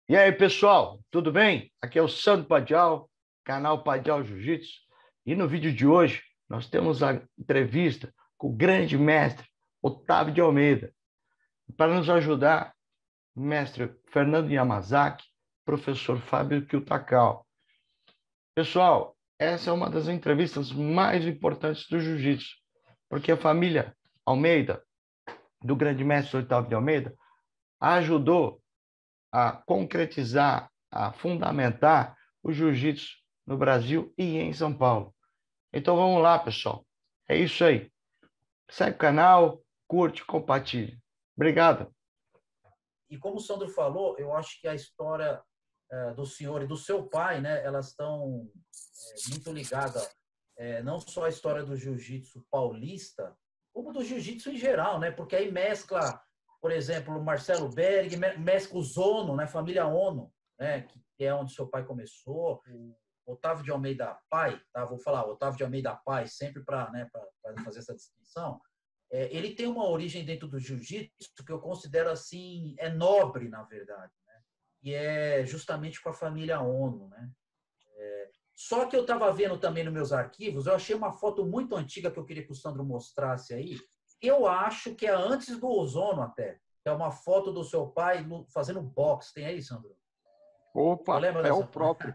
E aí, pessoal, tudo bem? Aqui é o Sandro Padial, canal Padial Jiu-Jitsu. E no vídeo de hoje, nós temos a entrevista com o grande mestre Otávio de Almeida. Para nos ajudar, o mestre Fernando Yamazaki, professor Fábio Kyutakao. Pessoal, essa é uma das entrevistas mais importantes do Jiu-Jitsu, porque a família Almeida, do grande mestre Otávio de Almeida, ajudou a concretizar, a fundamentar o jiu-jitsu no Brasil e em São Paulo. Então vamos lá, pessoal. É isso aí. Segue o canal, curte, compartilha. Obrigado. E como o Sandro falou, eu acho que a história do senhor e do seu pai, né, elas estão muito ligadas, não só à história do jiu-jitsu paulista, como do jiu-jitsu em geral, né? Porque aí mescla, por exemplo, o Marcelo Berg, mescla o Zono, né, família Ono, né, que é onde seu pai começou, o Otávio de Almeida pai, tá? Vou falar Otávio de Almeida pai, sempre para, né, para fazer essa distinção. Ele tem uma origem dentro do jiu-jitsu que eu considero assim, é nobre, na verdade, né? E é justamente com a família Ono, né? Só que eu estava vendo também nos meus arquivos, eu achei uma foto muito antiga que eu queria que o Sandro mostrasse aí. Eu acho que é antes do Ozono até. Que é uma foto do seu pai fazendo boxe. Tem aí, Sandro? Eu Opa, lembro é dessa o próprio.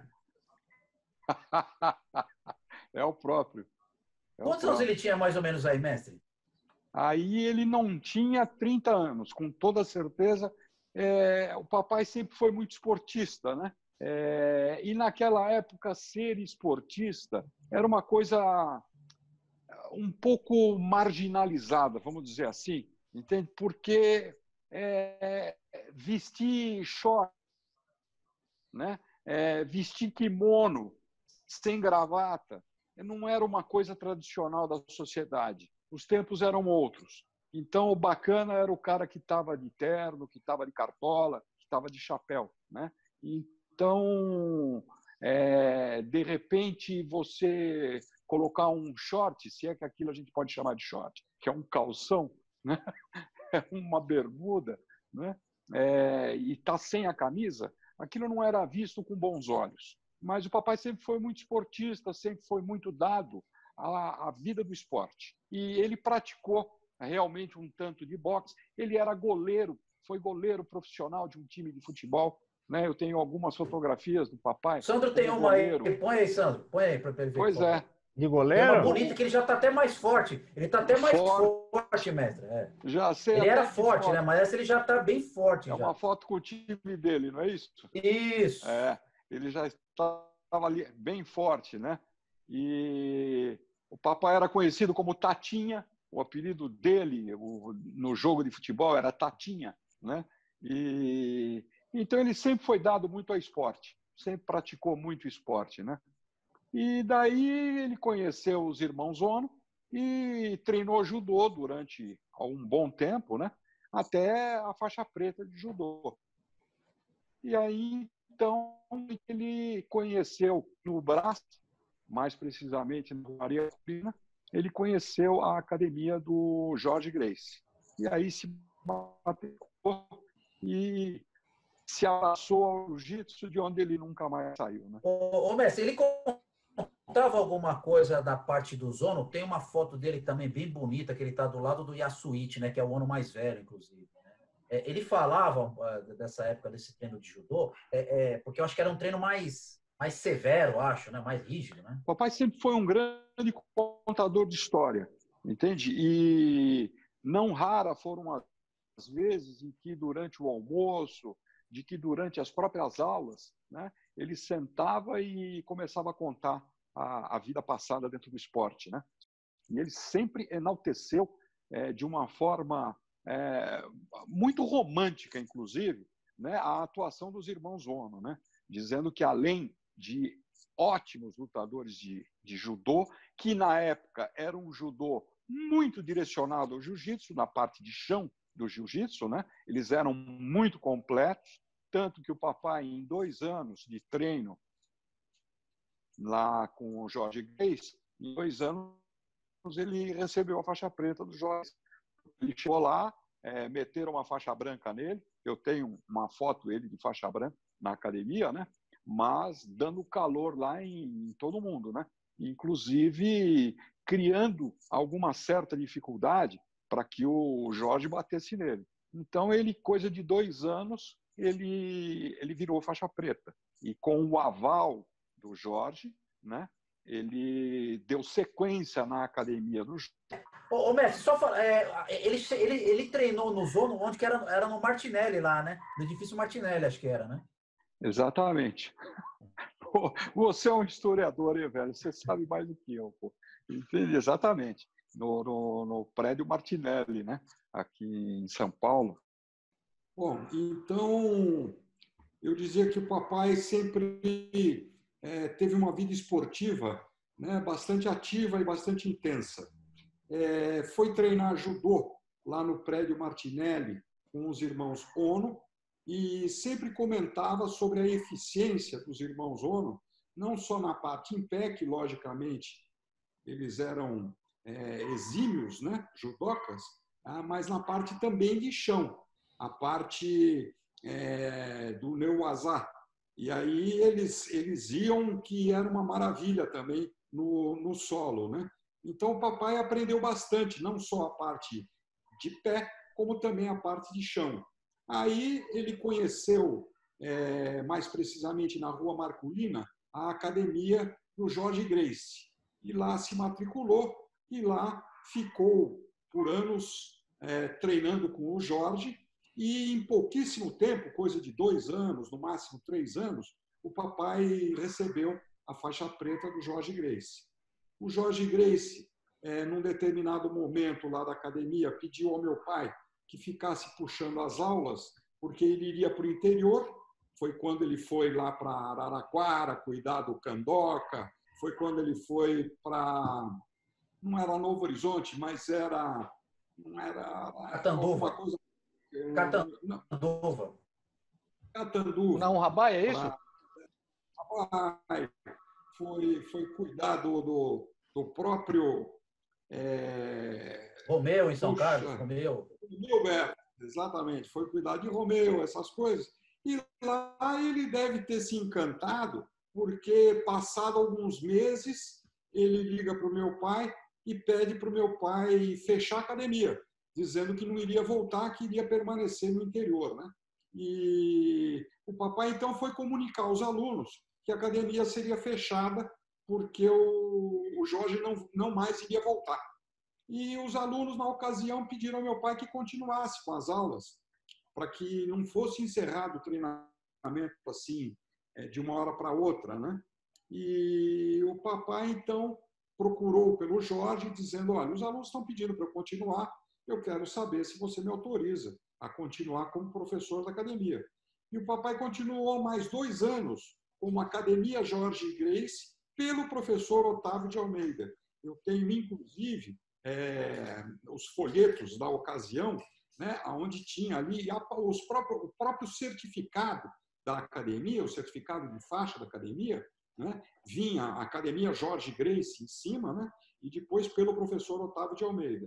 É o próprio. Quantos anos ele tinha mais ou menos aí, mestre? Aí ele não tinha 30 anos, com toda certeza. O papai sempre foi muito esportista, né? E naquela época, ser esportista era uma coisa um pouco marginalizada, vamos dizer assim, entende? Porque vestir short, né? Vestir kimono sem gravata não era uma coisa tradicional da sociedade. Os tempos eram outros. Então, o bacana era o cara que estava de terno, que estava de cartola, que estava de chapéu, né? Então, de repente, você colocar um short, se é que aquilo a gente pode chamar de short, que é um calção, né? É uma bermuda, né? E está sem a camisa, aquilo não era visto com bons olhos. Mas o papai sempre foi muito esportista, sempre foi muito dado à vida do esporte. E ele praticou realmente um tanto de boxe. Ele era goleiro, foi goleiro profissional de um time de futebol. Né? Eu tenho algumas fotografias do papai. Sandro tem uma goleiro. aí. Põe aí, Sandro. Põe aí para ele ver. Pois é. De Tem uma goleiro? bonita que ele já está até mais forte. Ele está até mais forte, mestre. Já sei. Ele era forte, né? Mas essa ele já está bem forte. É uma foto com o time dele, não é isso? Isso. Ele já estava ali bem forte, né? E o papai era conhecido como Tatinha, o apelido dele no jogo de futebol era Tatinha, né? E então ele sempre foi dado muito ao esporte, sempre praticou muito esporte, né? E daí ele conheceu os irmãos Ono e treinou judô durante um bom tempo, né? Até a faixa preta de judô. E aí, então, ele conheceu no Brás, mais precisamente na Maria Cristina, ele conheceu a academia do Jorge Gracie. E aí se bateu e se abraçou ao jiu-jitsu, de onde ele nunca mais saiu. Né? Ô, mestre, ele contava alguma coisa da parte do Zono? Tem uma foto dele também bem bonita, que ele está do lado do Yasuichi, né, que é o Ono mais velho, inclusive. Ele falava dessa época desse treino de judô, porque eu acho que era um treino mais severo, acho, né? Mais rígido, né? O papai sempre foi um grande contador de história, entende? E não rara foram as vezes em que durante o almoço, de que durante as próprias aulas, né, ele sentava e começava a contar a vida passada dentro do esporte, né? E ele sempre enalteceu de uma forma muito romântica, inclusive, né, a atuação dos irmãos Ono, né, dizendo que além de ótimos lutadores de judô, que na época era um judô muito direcionado ao jiu-jitsu, na parte de chão do jiu-jitsu, né, eles eram muito completos, tanto que o papai, em 2 anos de treino lá com o Jorge Gracie, em 2 anos ele recebeu a faixa preta do Jorge. Ele chegou lá, meteram uma faixa branca nele. Eu tenho uma foto dele de faixa branca. na academia, né? Mas dando calor lá em todo mundo, né? Inclusive criando alguma certa dificuldade para que o Jorge batesse nele. Então, ele, coisa de 2 anos, ele virou faixa preta. E com o aval do Jorge, né, ele deu sequência na academia do Jorge. Ô mestre, só fala, ele treinou no Zono, onde que era no Martinelli lá, né? No edifício Martinelli, acho que era, né? Exatamente. Você é um historiador, hein, velho? Você sabe mais do que eu, pô. Entendi, exatamente. No prédio Martinelli, né? Aqui em São Paulo. Bom, então eu dizia que o papai sempre teve uma vida esportiva, né, bastante ativa e bastante intensa. Foi treinar judô lá no prédio Martinelli com os irmãos Ono e sempre comentava sobre a eficiência dos irmãos Ono, não só na parte em pé, que logicamente eles eram exímios, né, judocas, mas na parte também de chão, a parte do neuazá. E aí eles iam, que era uma maravilha também no solo, né? Então o papai aprendeu bastante, não só a parte de pé, como também a parte de chão. Aí ele conheceu, mais precisamente na Rua Marculina, a academia do Jorge Gracie. E lá se matriculou e lá ficou por anos treinando com o Jorge. E em pouquíssimo tempo, coisa de 2 anos, no máximo 3 anos, o papai recebeu a faixa preta do Jorge Gracie. O Jorge Gracie, num determinado momento lá da academia, pediu ao meu pai que ficasse puxando as aulas, porque ele iria para o interior. Foi quando ele foi lá para Araraquara, cuidar do Candoca. Foi quando ele foi para... Não era Novo Horizonte, mas era... Não era... Catanduva. Coisa... Catanduva. Catanduva. Não, Rabai, é isso? Rabai. Foi cuidar do próprio... Romeu, em São Carlos. Romeu, exatamente. Foi cuidar de Romeu, essas coisas. E lá ele deve ter se encantado, porque, passado alguns meses, ele liga para o meu pai e pede para o meu pai fechar a academia, dizendo que não iria voltar, que iria permanecer no interior, né? E o papai, então, foi comunicar aos alunos que a academia seria fechada porque o Jorge não mais iria voltar. E os alunos, na ocasião, pediram ao meu pai que continuasse com as aulas, para que não fosse encerrado o treinamento assim, de uma hora para outra, né? E o papai, então, procurou pelo Jorge, dizendo: olha, os alunos estão pedindo para eu continuar, eu quero saber se você me autoriza a continuar como professor da academia. E o papai continuou mais 2 anos como Academia Jorge Gracie, pelo professor Otávio de Almeida. Eu tenho, inclusive, os folhetos da ocasião, né, onde tinha ali o próprio certificado da academia, o certificado de faixa da academia, né, vinha a Academia Jorge Gracie em cima, né, e depois pelo professor Otávio de Almeida.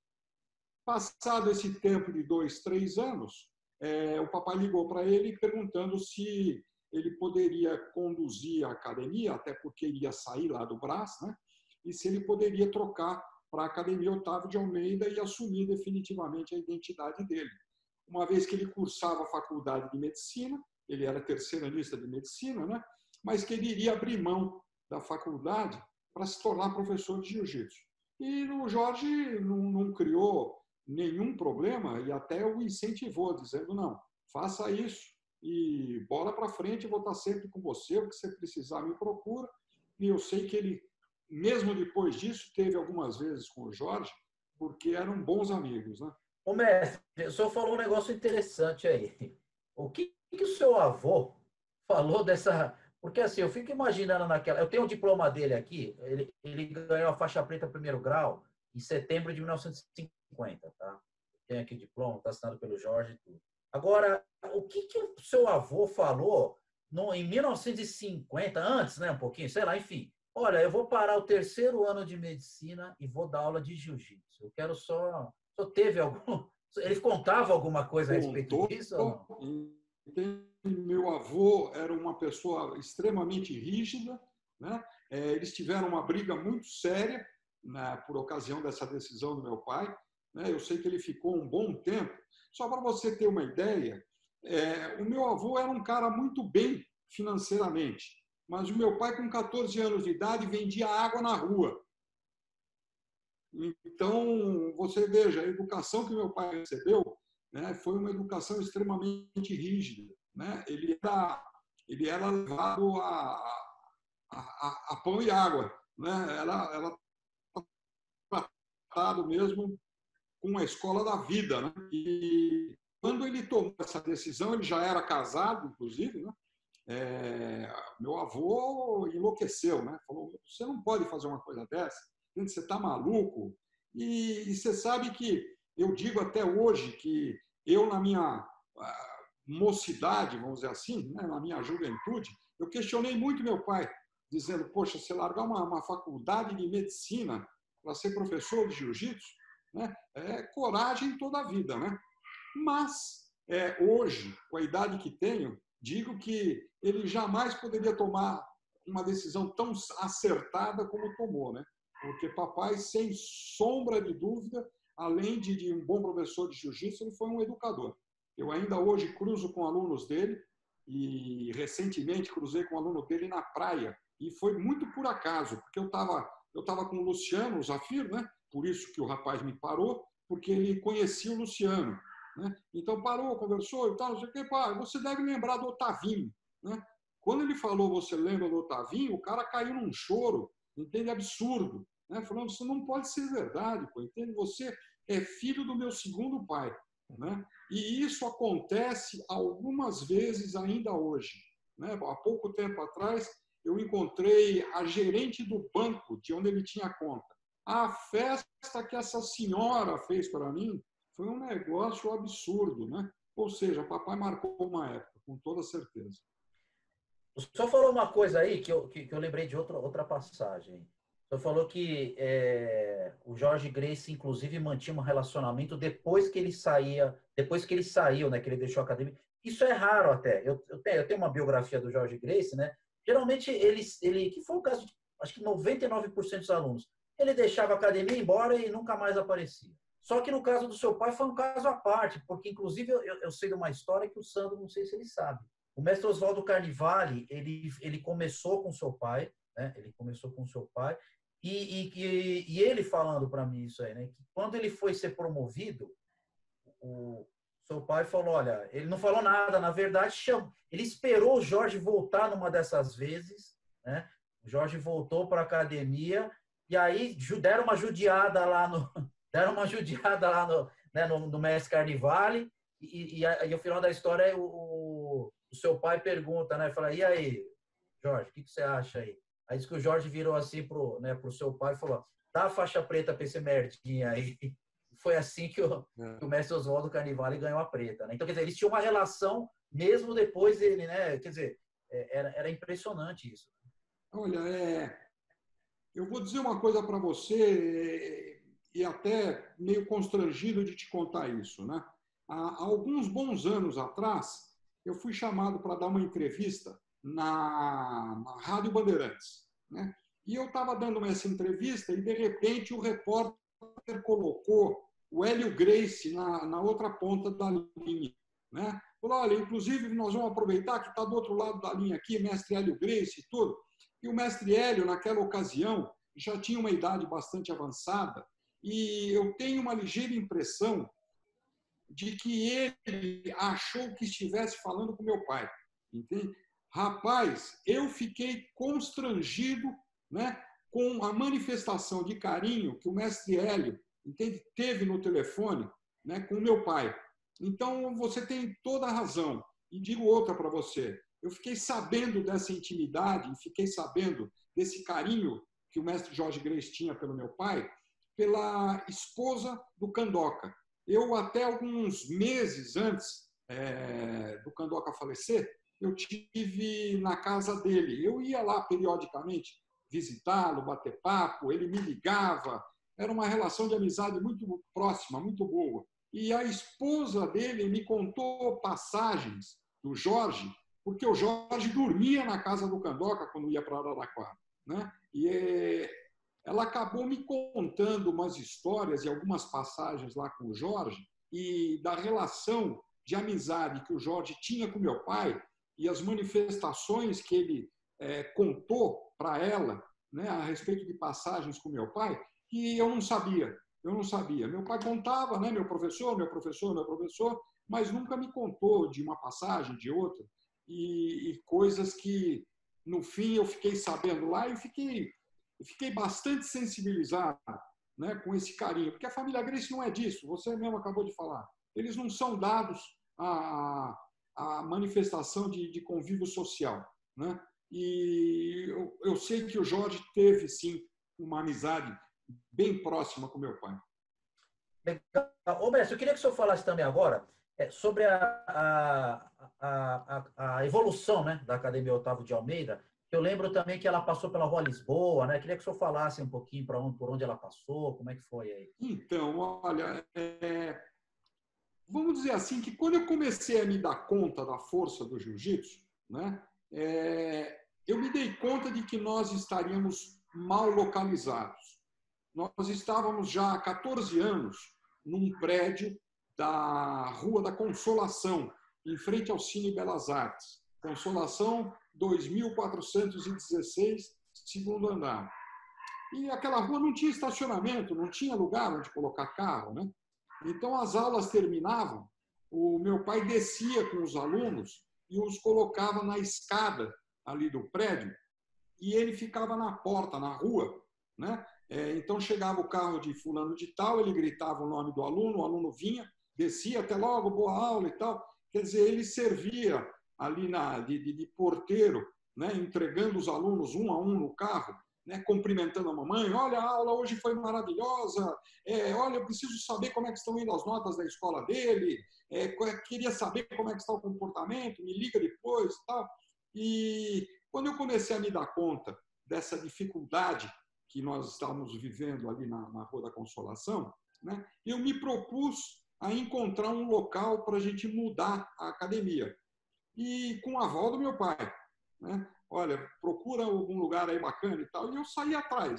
Passado esse tempo de 2, 3 anos, o papai ligou para ele perguntando se ele poderia conduzir a academia, até porque ele ia sair lá do Brás, né, e se ele poderia trocar para a Academia Otávio de Almeida e assumir definitivamente a identidade dele. Uma vez que ele cursava a faculdade de medicina, ele era terceiranista de medicina, né? Mas que ele iria abrir mão da faculdade para se tornar professor de jiu-jitsu. E o Jorge não criou nenhum problema e até o incentivou, dizendo: não, faça isso e bola para frente, vou estar sempre com você, o que você precisar me procura. E eu sei que ele, mesmo depois disso, teve algumas vezes com o Jorge, porque eram bons amigos, né? Ô, mestre, o senhor falou um negócio interessante aí. O que o seu avô falou dessa... Porque, assim, eu fico imaginando naquela... Eu tenho o diploma dele aqui, ele ganhou a faixa preta 1º grau em setembro de 1950, tá? Tem aqui o diploma, está assinado pelo Jorge e tudo. Agora, o que o seu avô falou em 1950, antes, né, um pouquinho, sei lá, enfim. Olha, eu vou parar o 3º ano de medicina e vou dar aula de jiu-jitsu. Eu quero só teve algum... Ele contava alguma coisa a respeito disso ou não? Meu avô era uma pessoa extremamente rígida, né? Eles tiveram uma briga muito séria, né, por ocasião dessa decisão do meu pai, né? Eu sei que ele ficou um bom tempo. Só para você ter uma ideia, o meu avô era um cara muito bem financeiramente, mas o meu pai, com 14 anos de idade, vendia água na rua. Então, você veja, a educação que meu pai recebeu, né, foi uma educação extremamente rígida, né? Ele era levado a pão e água, né? Era tratado mesmo com a escola da vida, né? E quando ele tomou essa decisão, ele já era casado, inclusive, né? Meu avô enlouqueceu, né? Falou: você não pode fazer uma coisa dessa, você está maluco. E você sabe que eu digo até hoje que eu, na minha mocidade, vamos dizer assim, né? Na minha juventude, eu questionei muito meu pai, dizendo: poxa, você largar uma faculdade de medicina para ser professor de jiu-jitsu, né? É coragem toda a vida, né? Mas hoje, com a idade que tenho, digo que ele jamais poderia tomar uma decisão tão acertada como tomou, né? Porque papai, sem sombra de dúvida, além de um bom professor de jiu-jitsu, ele foi um educador. Eu ainda hoje cruzo com alunos dele e recentemente cruzei com um aluno dele na praia e foi muito por acaso, porque eu tava com o Luciano, o Zafir, né? Por isso que o rapaz me parou, porque ele conhecia o Luciano. Né? Então parou, conversou e tal, não sei o que, pá, você deve lembrar do Otavinho. Né? Quando ele falou, você lembra do Otavinho, o cara caiu num choro, entende? Absurdo. Né? Falando, isso não pode ser verdade, pô, entende? Você é filho do meu segundo pai. Né? E isso acontece algumas vezes ainda hoje. Né? Há pouco tempo atrás, eu encontrei a gerente do banco de onde ele tinha conta. A festa que essa senhora fez para mim foi um negócio absurdo, né? Ou seja, papai marcou uma época, com toda certeza. O senhor falou uma coisa aí que eu lembrei de outra passagem. O senhor falou que o Jorge Gracie, inclusive, mantinha um relacionamento depois que ele saiu, né? Que ele deixou a academia. Isso é raro até. Eu tenho uma biografia do Jorge Gracie, né? Geralmente, que foi o caso de, acho que 99% dos alunos, ele deixava a academia, ia embora e nunca mais aparecia. Só que no caso do seu pai foi um caso à parte, porque inclusive eu sei de uma história que o Sandro, não sei se ele sabe. O mestre Oswaldo Carnivale, ele começou com seu pai, né? Ele começou com seu pai, e ele falando para mim isso aí, né? Que quando ele foi ser promovido, o seu pai falou, olha, ele não falou nada, na verdade, ele esperou o Jorge voltar numa dessas vezes, né? O Jorge voltou para a academia, e aí deram uma judiada lá no mestre Carnivale, e o final da história é o seu pai pergunta, né? Fala, e aí, Jorge, o que você acha aí? Aí diz que o Jorge virou assim pro seu pai e falou, dá a faixa preta para esse merdinha aí. Foi assim que o mestre Oswaldo Carnivale ganhou a preta, né? Então, quer dizer, eles tinham uma relação mesmo depois dele, né? Quer dizer, era impressionante isso. Olha, eu vou dizer uma coisa para você, e até meio constrangido de te contar isso, né? Há alguns bons anos atrás, eu fui chamado para dar uma entrevista na Rádio Bandeirantes, né? E eu estava dando essa entrevista e, de repente, o repórter colocou o Hélio Gracie na outra ponta da linha, né? Falou, olha, inclusive, nós vamos aproveitar que está do outro lado da linha aqui, mestre Hélio Gracie e tudo. E o mestre Hélio, naquela ocasião, já tinha uma idade bastante avançada e eu tenho uma ligeira impressão de que ele achou que estivesse falando com meu pai. Entende? Rapaz, eu fiquei constrangido, né, com a manifestação de carinho que o mestre Hélio, entende, teve no telefone, né, com meu pai. Então, você tem toda a razão. E digo outra para você. Eu fiquei sabendo dessa intimidade, fiquei sabendo desse carinho que o mestre Jorge Gracie tinha pelo meu pai, pela esposa do Candoca. Eu, até alguns meses antes do Candoca falecer, eu tive na casa dele. Eu ia lá periodicamente visitá-lo, bater papo, ele me ligava. Era uma relação de amizade muito próxima, muito boa. E a esposa dele me contou passagens do Jorge, porque o Jorge dormia na casa do Candoca quando ia para Araraquara, né? E ela acabou me contando umas histórias e algumas passagens lá com o Jorge e da relação de amizade que o Jorge tinha com meu pai e as manifestações que ele contou para ela, né, a respeito de passagens com meu pai, que eu não sabia. Meu pai contava, né, meu professor, mas nunca me contou de uma passagem, de outra, e coisas que, no fim, eu fiquei sabendo lá e fiquei bastante sensibilizado, né, com esse carinho, porque a família Grace não é disso, você mesmo acabou de falar. Eles não são dados à manifestação de convívio social, né? E eu sei que o Jorge teve, sim, uma amizade bem próxima com meu pai. Legal. Ô, mestre, eu queria que o senhor falasse também agora sobre a evolução, né, da Academia Otávio de Almeida. Eu lembro também que ela passou pela Rua Lisboa, né? Queria que o senhor falasse um pouquinho por onde ela passou, como é que foi aí. Então, olha, vamos dizer assim que quando eu comecei a me dar conta da força do jiu-jitsu, né, eu me dei conta de que nós estaríamos mal localizados. Nós estávamos já há 14 anos num prédio da Rua da Consolação, em frente ao Cine Belas Artes. Consolação 2416, segundo andar. E aquela rua não tinha estacionamento, não tinha lugar onde colocar carro, né? Então, as aulas terminavam, o meu pai descia com os alunos e os colocava na escada ali do prédio e ele ficava na porta, na rua, né? Então, chegava o carro de fulano de tal, ele gritava o nome do aluno, o aluno vinha, descia, até logo, boa aula e tal. Quer dizer, ele servia ali de porteiro, né? Entregando os alunos um a um no carro, né, cumprimentando a mamãe, olha, a aula hoje foi maravilhosa, olha, eu preciso saber como é que estão indo as notas da escola dele, queria saber como é que está o comportamento, me liga depois e tal. E quando eu comecei a me dar conta dessa dificuldade que nós estávamos vivendo ali na Rua da Consolação, né, eu me propus a encontrar um local para a gente mudar a academia. E com o aval do meu pai, né? Olha, procura algum lugar aí bacana e tal. E eu saí atrás.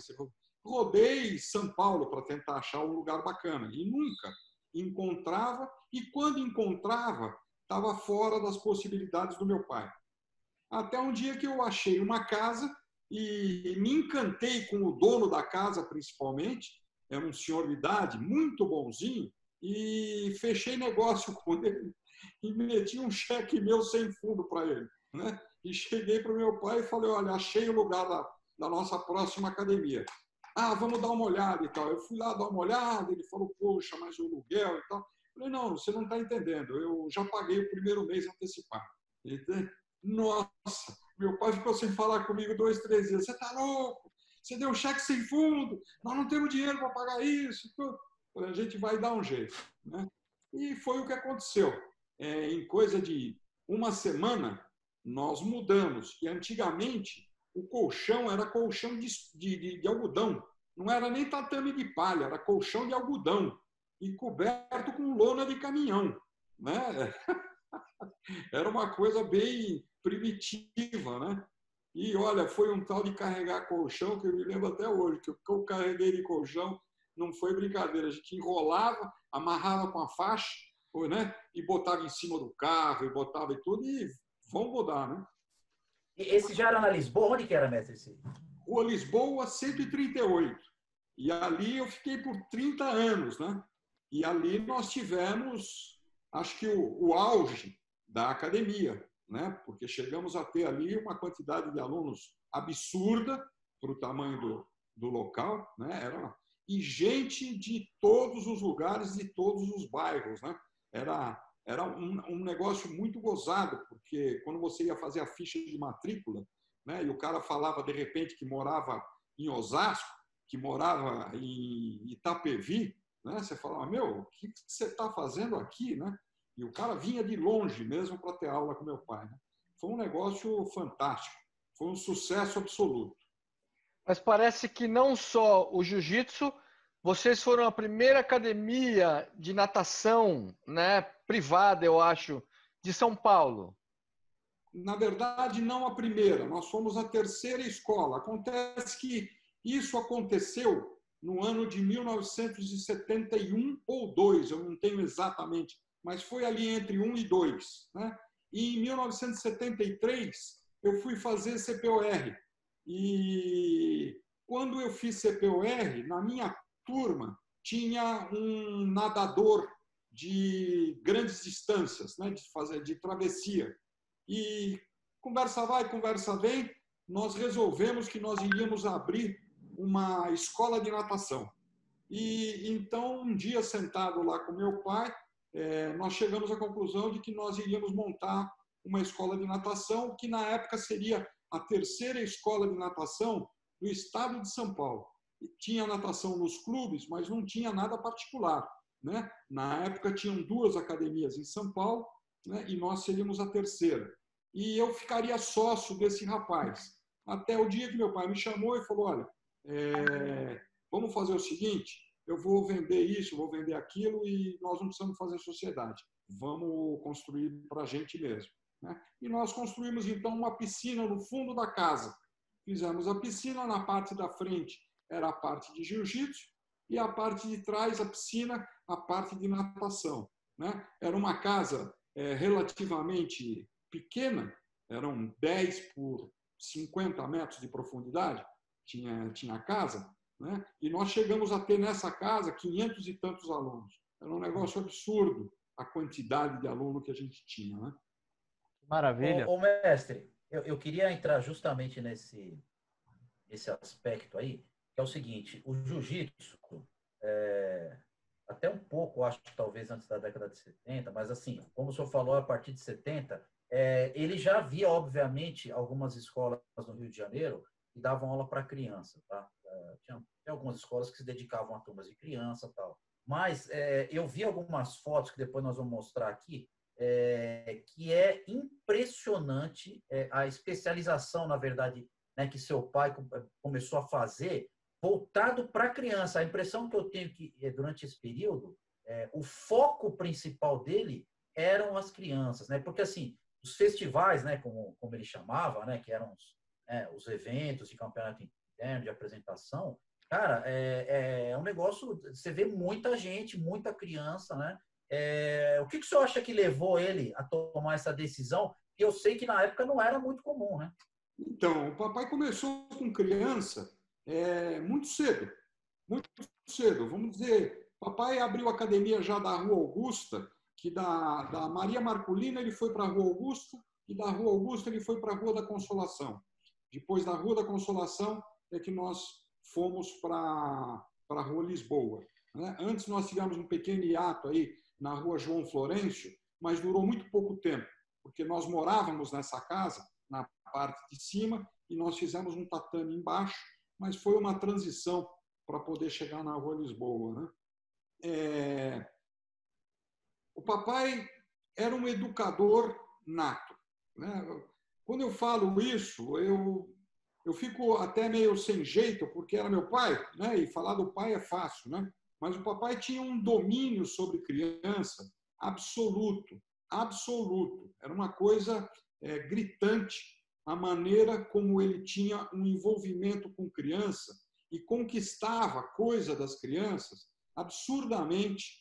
Rodei São Paulo para tentar achar um lugar bacana. E nunca encontrava. E quando encontrava, estava fora das possibilidades do meu pai. Até um dia que eu achei uma casa e me encantei com o dono da casa, principalmente. Era um senhor de idade, muito bonzinho. E fechei negócio com ele. E meti um cheque meu sem fundo para ele, né? E cheguei para o meu pai e falei, olha, achei o lugar da nossa próxima academia. Ah, vamos dar uma olhada e tal. Eu fui lá dar uma olhada, ele falou, poxa, mas o aluguel e tal. Eu falei, não, você não está entendendo, eu já paguei o primeiro mês antecipado. Ele, nossa, meu pai ficou sem falar comigo 2, 3 dias. Você está louco? Você deu cheque sem fundo, nós não temos dinheiro para pagar isso. A gente vai dar um jeito, né? E foi o que aconteceu. Em coisa de uma semana, nós mudamos. E antigamente, o colchão era colchão de algodão. Não era nem tatame de palha, era colchão de algodão. E coberto com lona de caminhão, né? Era uma coisa bem primitiva, né? E, olha, foi um tal de carregar colchão que eu me lembro até hoje, que o que eu carreguei de colchão não foi brincadeira. A gente enrolava, amarrava com a faixa, né? E botava em cima do carro, e botava e tudo, e vamos mudar, né? Esse já era na Lisboa? Onde que era, mestre? Rua Lisboa, 138. E ali eu fiquei por 30 anos, né? E ali nós tivemos, acho que o auge da academia, né? Porque chegamos a ter ali uma quantidade de alunos absurda para o tamanho do local, né? E gente de todos os lugares, de todos os bairros, né? Era um negócio muito gozado, porque quando você ia fazer a ficha de matrícula, né, e o cara falava, de repente, que morava em Osasco, que morava em Itapevi, né, você falava, meu, o que você está fazendo aqui? Né? E o cara vinha de longe mesmo para ter aula com meu pai. Né? Foi um negócio fantástico, foi um sucesso absoluto. Mas parece que não só o jiu-jitsu, vocês foram a primeira academia de natação, né, privada, eu acho, de São Paulo. na verdade, não a primeira, nós fomos a terceira escola. Acontece que isso aconteceu no ano de 1971 ou 2, eu não tenho exatamente, mas foi ali entre 1 e 2. Né? E em 1973, eu fui fazer CPOR. E quando eu fiz CPOR, na minha turma, tinha um nadador de grandes distâncias, né, de travessia. E conversa vai, conversa vem, nós resolvemos que nós iríamos abrir uma escola de natação. E então, um dia sentado lá com meu pai, nós chegamos à conclusão de que nós iríamos montar uma escola de natação, que na época seria a terceira escola de natação do estado de São Paulo. E tinha natação nos clubes, mas não tinha nada particular. Né? Na época, tinham 2 academias em São Paulo, né? E nós seríamos a terceira. E eu ficaria sócio desse rapaz. Até o dia que meu pai me chamou e falou, olha, vamos fazer o seguinte, eu vou vender isso, vou vender aquilo e nós não precisamos fazer sociedade. Vamos construir para a gente mesmo. Né? E nós construímos, então, uma piscina no fundo da casa. Fizemos a piscina, na parte da frente era a parte de jiu-jitsu e a parte de trás, a piscina, a parte de natação. Né? Era uma casa relativamente pequena, eram 10 por 50 metros de profundidade, tinha a casa, né? E nós chegamos a ter nessa casa 500 e tantos alunos. Era um negócio absurdo a quantidade de aluno que a gente tinha. Né? Maravilha. Ô mestre, eu queria entrar justamente nesse aspecto aí, que é o seguinte, o jiu-jitsu, até um pouco, acho que talvez antes da década de 70, mas assim, como o senhor falou, a partir de 70, ele já havia, obviamente, algumas escolas no Rio de Janeiro que davam aula para criança, tá? Tinha algumas escolas que se dedicavam a turmas de criança e tal. Mas eu vi algumas fotos que depois nós vamos mostrar aqui, que é impressionante a especialização, na verdade, né, que seu pai começou a fazer, voltado para a criança. A impressão que eu tenho que, durante esse período, o foco principal dele eram as crianças, né? Porque, assim, os festivais, né, como ele chamava, né, que eram os eventos de campeonato interno, de apresentação, cara, é um negócio, você vê muita gente, muita criança, né? O que o senhor acha que levou ele a tomar essa decisão? E eu sei que na época não era muito comum, né? Então, o papai começou com criança muito cedo. Muito cedo. Vamos dizer, papai abriu a academia já da Rua Augusta, que da Maria Marculina ele foi para a Rua Augusta, e da Rua Augusta ele foi para a Rua da Consolação. Depois da Rua da Consolação é que nós fomos para a Rua Lisboa. Né? Antes nós tivemos um pequeno hiato aí na Rua João Florencio, mas durou muito pouco tempo, porque nós morávamos nessa casa, na parte de cima, e nós fizemos um tatame embaixo, mas foi uma transição para poder chegar na Rua Lisboa. Né? O papai era um educador nato. Né? Quando eu falo isso, eu fico até meio sem jeito, porque era meu pai, né? E falar do pai é fácil, né? Mas o papai tinha um domínio sobre criança absoluto, absoluto. Era uma coisa gritante a maneira como ele tinha um envolvimento com criança e conquistava a coisa das crianças absurdamente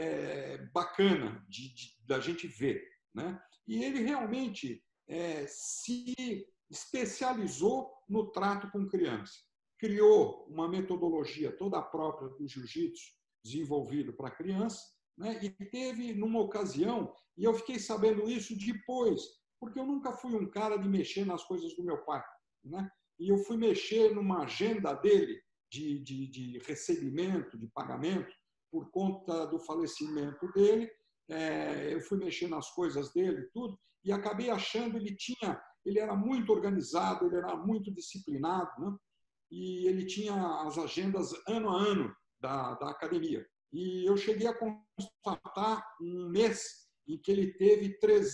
bacana da gente ver. Né? E ele realmente se especializou no trato com criança. Criou uma metodologia toda própria do jiu-jitsu desenvolvido para criança, né? E teve, numa ocasião, e eu fiquei sabendo isso depois, porque eu nunca fui um cara de mexer nas coisas do meu pai. Né? E eu fui mexer numa agenda dele de recebimento, de pagamento, por conta do falecimento dele. Eu fui mexer nas coisas dele tudo, e acabei achando ele era muito organizado, ele era muito disciplinado, né? E ele tinha as agendas ano a ano da academia. E eu cheguei a constatar um mês em que ele teve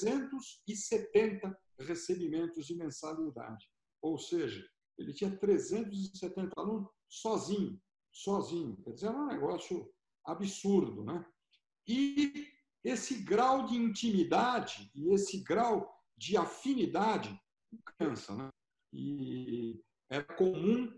370 recebimentos de mensalidade. Ou seja, ele tinha 370 alunos sozinho. Quer dizer, era um negócio absurdo. Né? E esse grau de intimidade e esse grau de afinidade com criança, né? E é comum,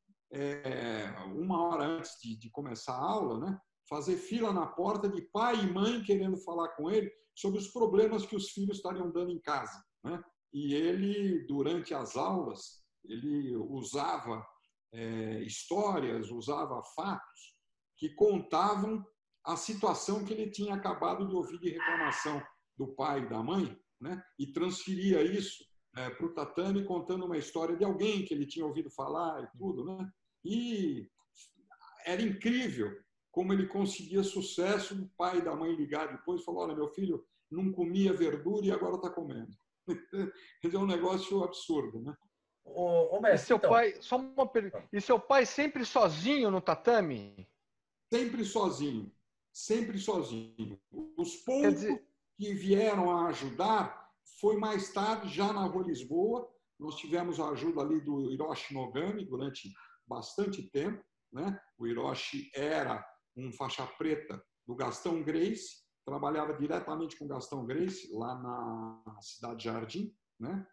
uma hora antes de começar a aula, né, fazer fila na porta de pai e mãe querendo falar com ele sobre os problemas que os filhos estariam dando em casa, né? E ele, durante as aulas, ele usava histórias, usava fatos que contavam a situação que ele tinha acabado de ouvir de reclamação do pai e da mãe, né? E transferia isso para o tatame, contando uma história de alguém que ele tinha ouvido falar e tudo, né? E era incrível como ele conseguia sucesso. O pai e da mãe ligaram depois e falou: olha, meu filho não comia verdura e agora está comendo. É um negócio absurdo, né? Mestre, e seu pai, só uma pergunta, e seu pai sempre sozinho no tatame? Sempre sozinho, sempre sozinho. Os Quer poucos dizer, que vieram a ajudar foi mais tarde, já na Rua Lisboa. Nós tivemos a ajuda ali do Hiroshi Nogami durante bastante tempo, né? O Hiroshi era um faixa preta do Gastão Grace, trabalhava diretamente com o Gastão Grace lá na Cidade Jardim, né?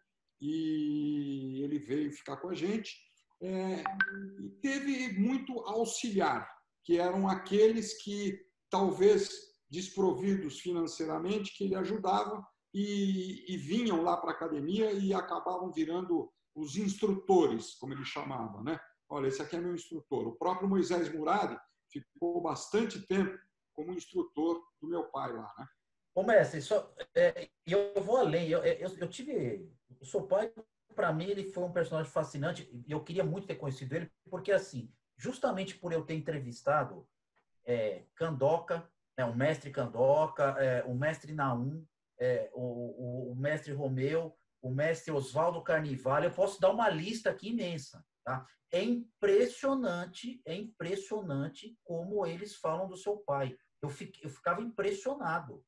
E ele veio ficar com a gente. E teve muito auxiliar, que eram aqueles que, talvez desprovidos financeiramente, que ele ajudava e vinham lá para a academia e acabavam virando os instrutores, como ele chamava, né? Olha, esse aqui é meu instrutor. O próprio Moisés Murad ficou bastante tempo como instrutor do meu pai lá, né? Mestre, eu vou além. Eu tive... O seu pai, para mim, ele foi um personagem fascinante e eu queria muito ter conhecido ele, porque, assim, justamente por eu ter entrevistado Candoca, o mestre Candoca, o mestre Naum, o mestre Romeu, o mestre Oswaldo Carnivale, eu posso dar uma lista aqui imensa. Tá? É impressionante como eles falam do seu pai. Eu ficava impressionado.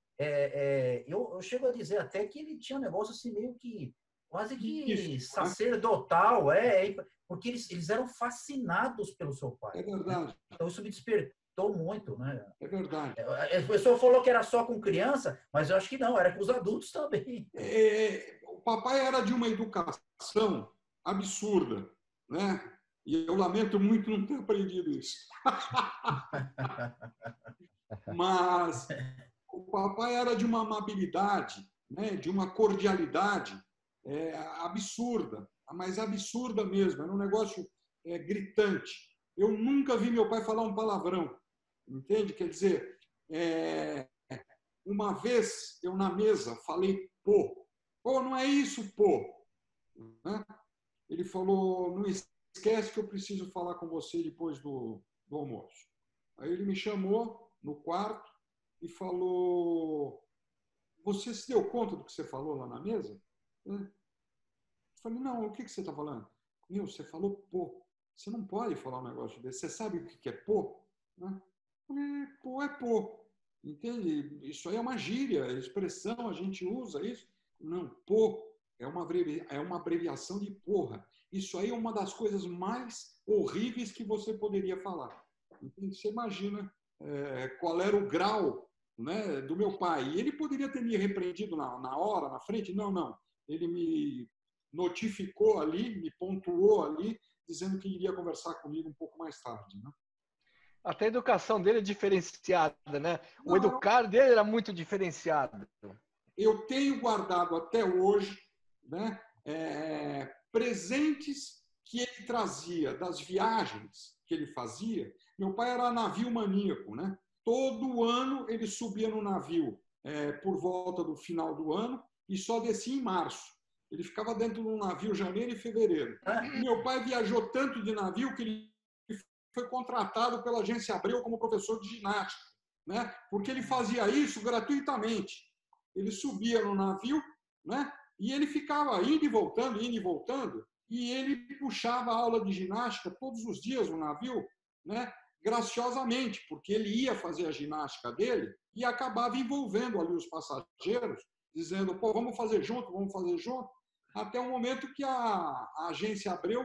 Eu chego a dizer até que ele tinha um negócio assim meio que quase que sacerdotal, porque eles eram fascinados pelo seu pai. É verdade. Né? Então isso me despertou muito, né? É verdade. A pessoa falou que era só com criança, mas eu acho que não, era com os adultos também. O papai era de uma educação absurda, né? E eu lamento muito não ter aprendido isso. Mas o papai era de uma amabilidade, né? De uma cordialidade absurda, mas absurda mesmo. Era um negócio gritante. Eu nunca vi meu pai falar um palavrão, entende? Quer dizer, uma vez eu na mesa falei pô. Pô, não é isso, pô. Né? Ele falou, não esquece que eu preciso falar com você depois do almoço. Aí ele me chamou no quarto e falou, você se deu conta do que você falou lá na mesa? Eu falei, não, o que você está falando? Meu, você falou pô. Você não pode falar um negócio desse. Você sabe o que é pô? Né? Eu falei, pô é pô. Entende? Isso aí é uma gíria, expressão, a gente usa isso. Não, pô é uma abreviação de porra. Isso aí é uma das coisas mais horríveis que você poderia falar. Entende? Você imagina qual era o grau, né, do meu pai. E ele poderia ter me repreendido na hora, na frente. Não, não. Ele me notificou ali, me pontuou ali, dizendo que iria conversar comigo um pouco mais tarde. Né? Até a educação dele é diferenciada, né? O educar dele era muito diferenciado. Eu tenho guardado até hoje, né, presentes que ele trazia das viagens que ele fazia. Meu pai era navio maníaco, né? Todo ano ele subia no navio por volta do final do ano e só descia em março. Ele ficava dentro do navio janeiro e fevereiro. Meu pai viajou tanto de navio que ele foi contratado pela agência Abreu como professor de ginástica, né? Porque ele fazia isso gratuitamente. Ele subia no navio, né? E ele ficava indo e voltando, e ele puxava a aula de ginástica todos os dias no navio, né? Graciosamente, porque ele ia fazer a ginástica dele e acabava envolvendo ali os passageiros, dizendo, pô, vamos fazer junto, até o momento que a agência Abreu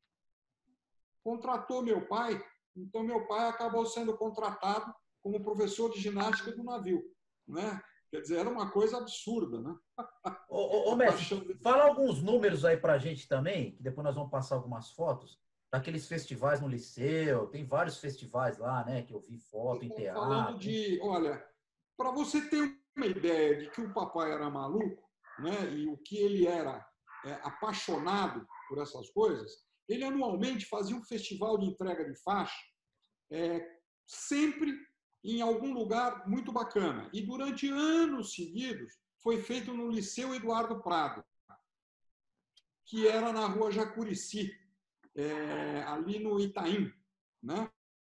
contratou meu pai, então meu pai acabou sendo contratado como professor de ginástica do navio, né? Quer dizer, era uma coisa absurda, né? Ô, mestre, fala alguns números aí pra gente também, que depois nós vamos passar algumas fotos, daqueles festivais no Liceu, tem vários festivais lá, né, que eu vi foto em teatro. Falando de, olha, para você ter uma ideia de que o papai era maluco, né, e o que ele era apaixonado por essas coisas, ele anualmente fazia um festival de entrega de faixa, sempre em algum lugar muito bacana. E durante anos seguidos foi feito no Liceu Eduardo Prado, que era na rua Jacurici, ali no Itaim, né?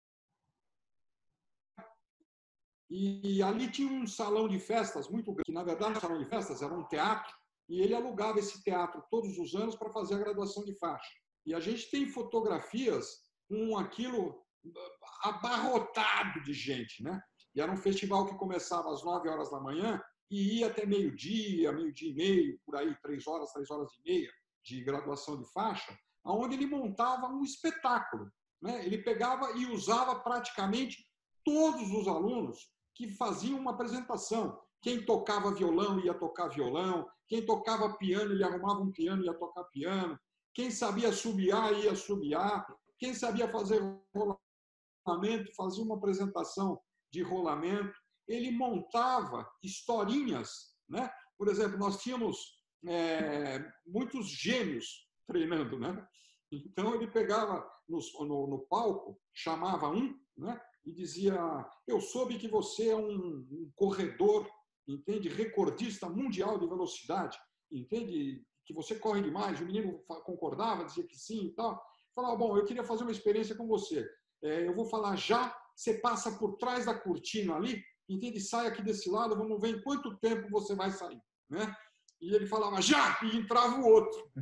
E ali tinha um salão de festas muito grande, que na verdade o salão de festas era um teatro, e ele alugava esse teatro todos os anos para fazer a graduação de faixa. E a gente tem fotografias com aquilo abarrotado de gente, né? E era um festival que começava às 9 horas da manhã e ia até meio-dia, meio-dia e meio, por aí, 3 horas e meia de graduação de faixa, onde ele montava um espetáculo, né? Ele pegava e usava praticamente todos os alunos que faziam uma apresentação. Quem tocava violão ia tocar violão, quem tocava piano, ele arrumava um piano e ia tocar piano, quem sabia assobiar, ia assobiar, quem sabia fazer rolamento, fazia uma apresentação de rolamento. Ele montava historinhas, né? Por exemplo, nós tínhamos muitos gênios treinando, né? Então ele pegava no palco, chamava um, né? E dizia: eu soube que você é um corredor, entende? Recordista mundial de velocidade, entende? Que você corre demais. O menino concordava, dizia que sim e tal. Falava: bom, eu queria fazer uma experiência com você. Eu vou falar já, você passa por trás da cortina ali, entende? Sai aqui desse lado, vamos ver em quanto tempo você vai sair, né? E ele falava: já! E entrava o outro.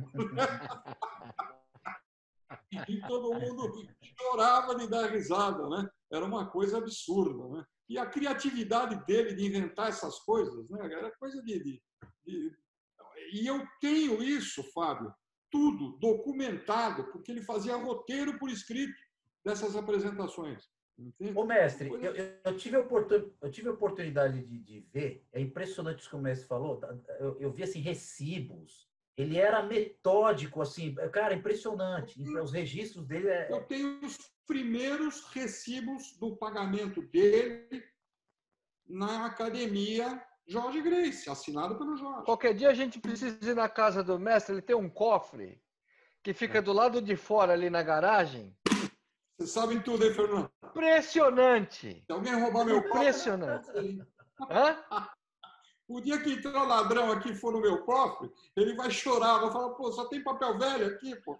E todo mundo chorava de dar risada, né? Era uma coisa absurda, né? E a criatividade dele de inventar essas coisas, né? Era coisa de... E eu tenho isso, Fábio, tudo documentado, porque ele fazia roteiro por escrito dessas apresentações. Entende? Ô, mestre, eu tive a oportunidade de ver, é impressionante o que o mestre falou, eu vi assim, recibos, ele era metódico, assim, cara, impressionante, os registros dele... Eu tenho os primeiros recibos do pagamento dele na academia Jorge Grace, assinado pelo Jorge. Qualquer dia a gente precisa ir na casa do mestre, ele tem um cofre que fica do lado de fora ali na garagem. Vocês sabem tudo, hein, Fernando? Impressionante! Se alguém roubar meu cofre... Impressionante! Hã? O dia que entrar ladrão aqui e for no meu cofre, ele vai chorar, vai falar: pô, só tem papel velho aqui, pô.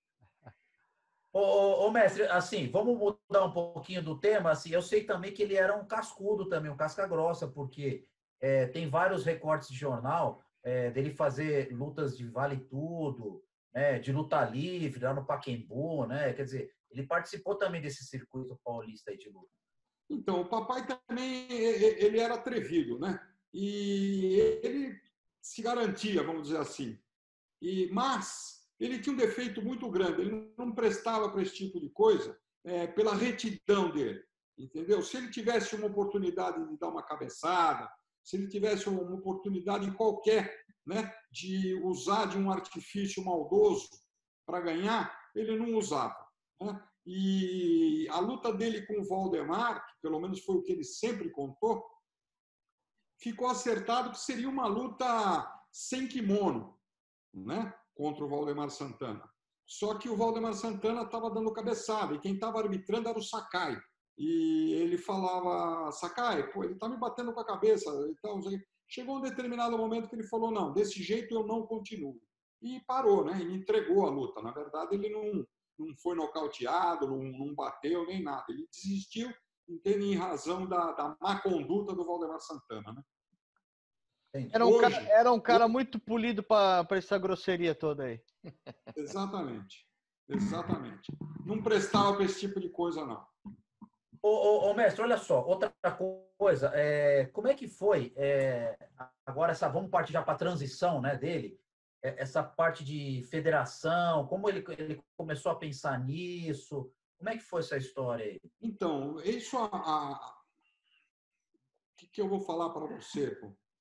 Ô, mestre, assim, vamos mudar um pouquinho do tema, assim, eu sei também que ele era um cascudo também, um casca grossa, porque tem vários recortes de jornal dele fazer lutas de vale tudo, né, de luta livre, lá no Pacaembu, né, quer dizer, ele participou também desse circuito paulista aí de luta. Então, o papai também, ele era atrevido, né? E ele se garantia, vamos dizer assim. Mas ele tinha um defeito muito grande, ele não prestava para esse tipo de coisa pela retidão dele, entendeu? Se ele tivesse uma oportunidade de dar uma cabeçada, se ele tivesse uma oportunidade qualquer, né, de usar de um artifício maldoso para ganhar, ele não usava, né? E a luta dele com o Valdemar, que pelo menos foi o que ele sempre contou, ficou acertado que seria uma luta sem kimono, né, contra o Valdemar Santana. Só que o Valdemar Santana estava dando cabeçada e quem estava arbitrando era o Sakai. E ele falava: Sakai, pô, ele está me batendo com a cabeça. Então, chegou um determinado momento que ele falou: não, desse jeito eu não continuo. E parou, né? E entregou a luta. Na verdade, ele não foi nocauteado, não bateu nem nada. Ele desistiu, entende, em razão da má conduta do Valdemar Santana, né? Era um cara muito polido para essa grosseria toda aí. Exatamente. Exatamente. Não prestava para esse tipo de coisa, não. Ô, mestre, olha só, outra coisa, como é que foi, agora vamos partir já para a transição, né, dele, essa parte de federação, como ele começou a pensar nisso, como é que foi essa história aí? Então, isso o que eu vou falar para você, pô?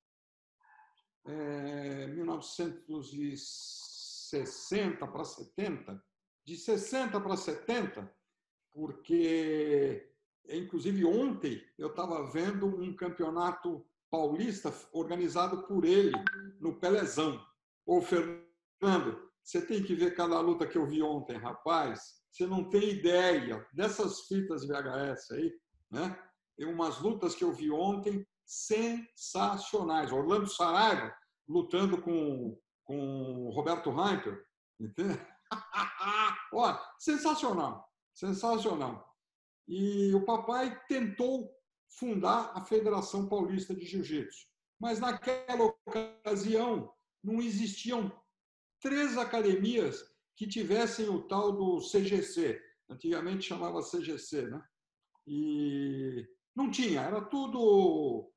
1960 para 70, de 60 para 70, porque, inclusive, ontem eu estava vendo um campeonato paulista organizado por ele no Pelezão. Ô, Fernando, você tem que ver cada luta que eu vi ontem, rapaz. Você não tem ideia dessas fitas VHS aí, né? Tem umas lutas que eu vi ontem sensacionais. Orlando Saraiva lutando com Roberto Reimper, entende? Ó, sensacional, sensacional. E o papai tentou fundar a Federação Paulista de Jiu-Jitsu, mas naquela ocasião não existiam 3 academias que tivessem o tal do CGC, antigamente chamava CGC, né? E não tinha, era tudo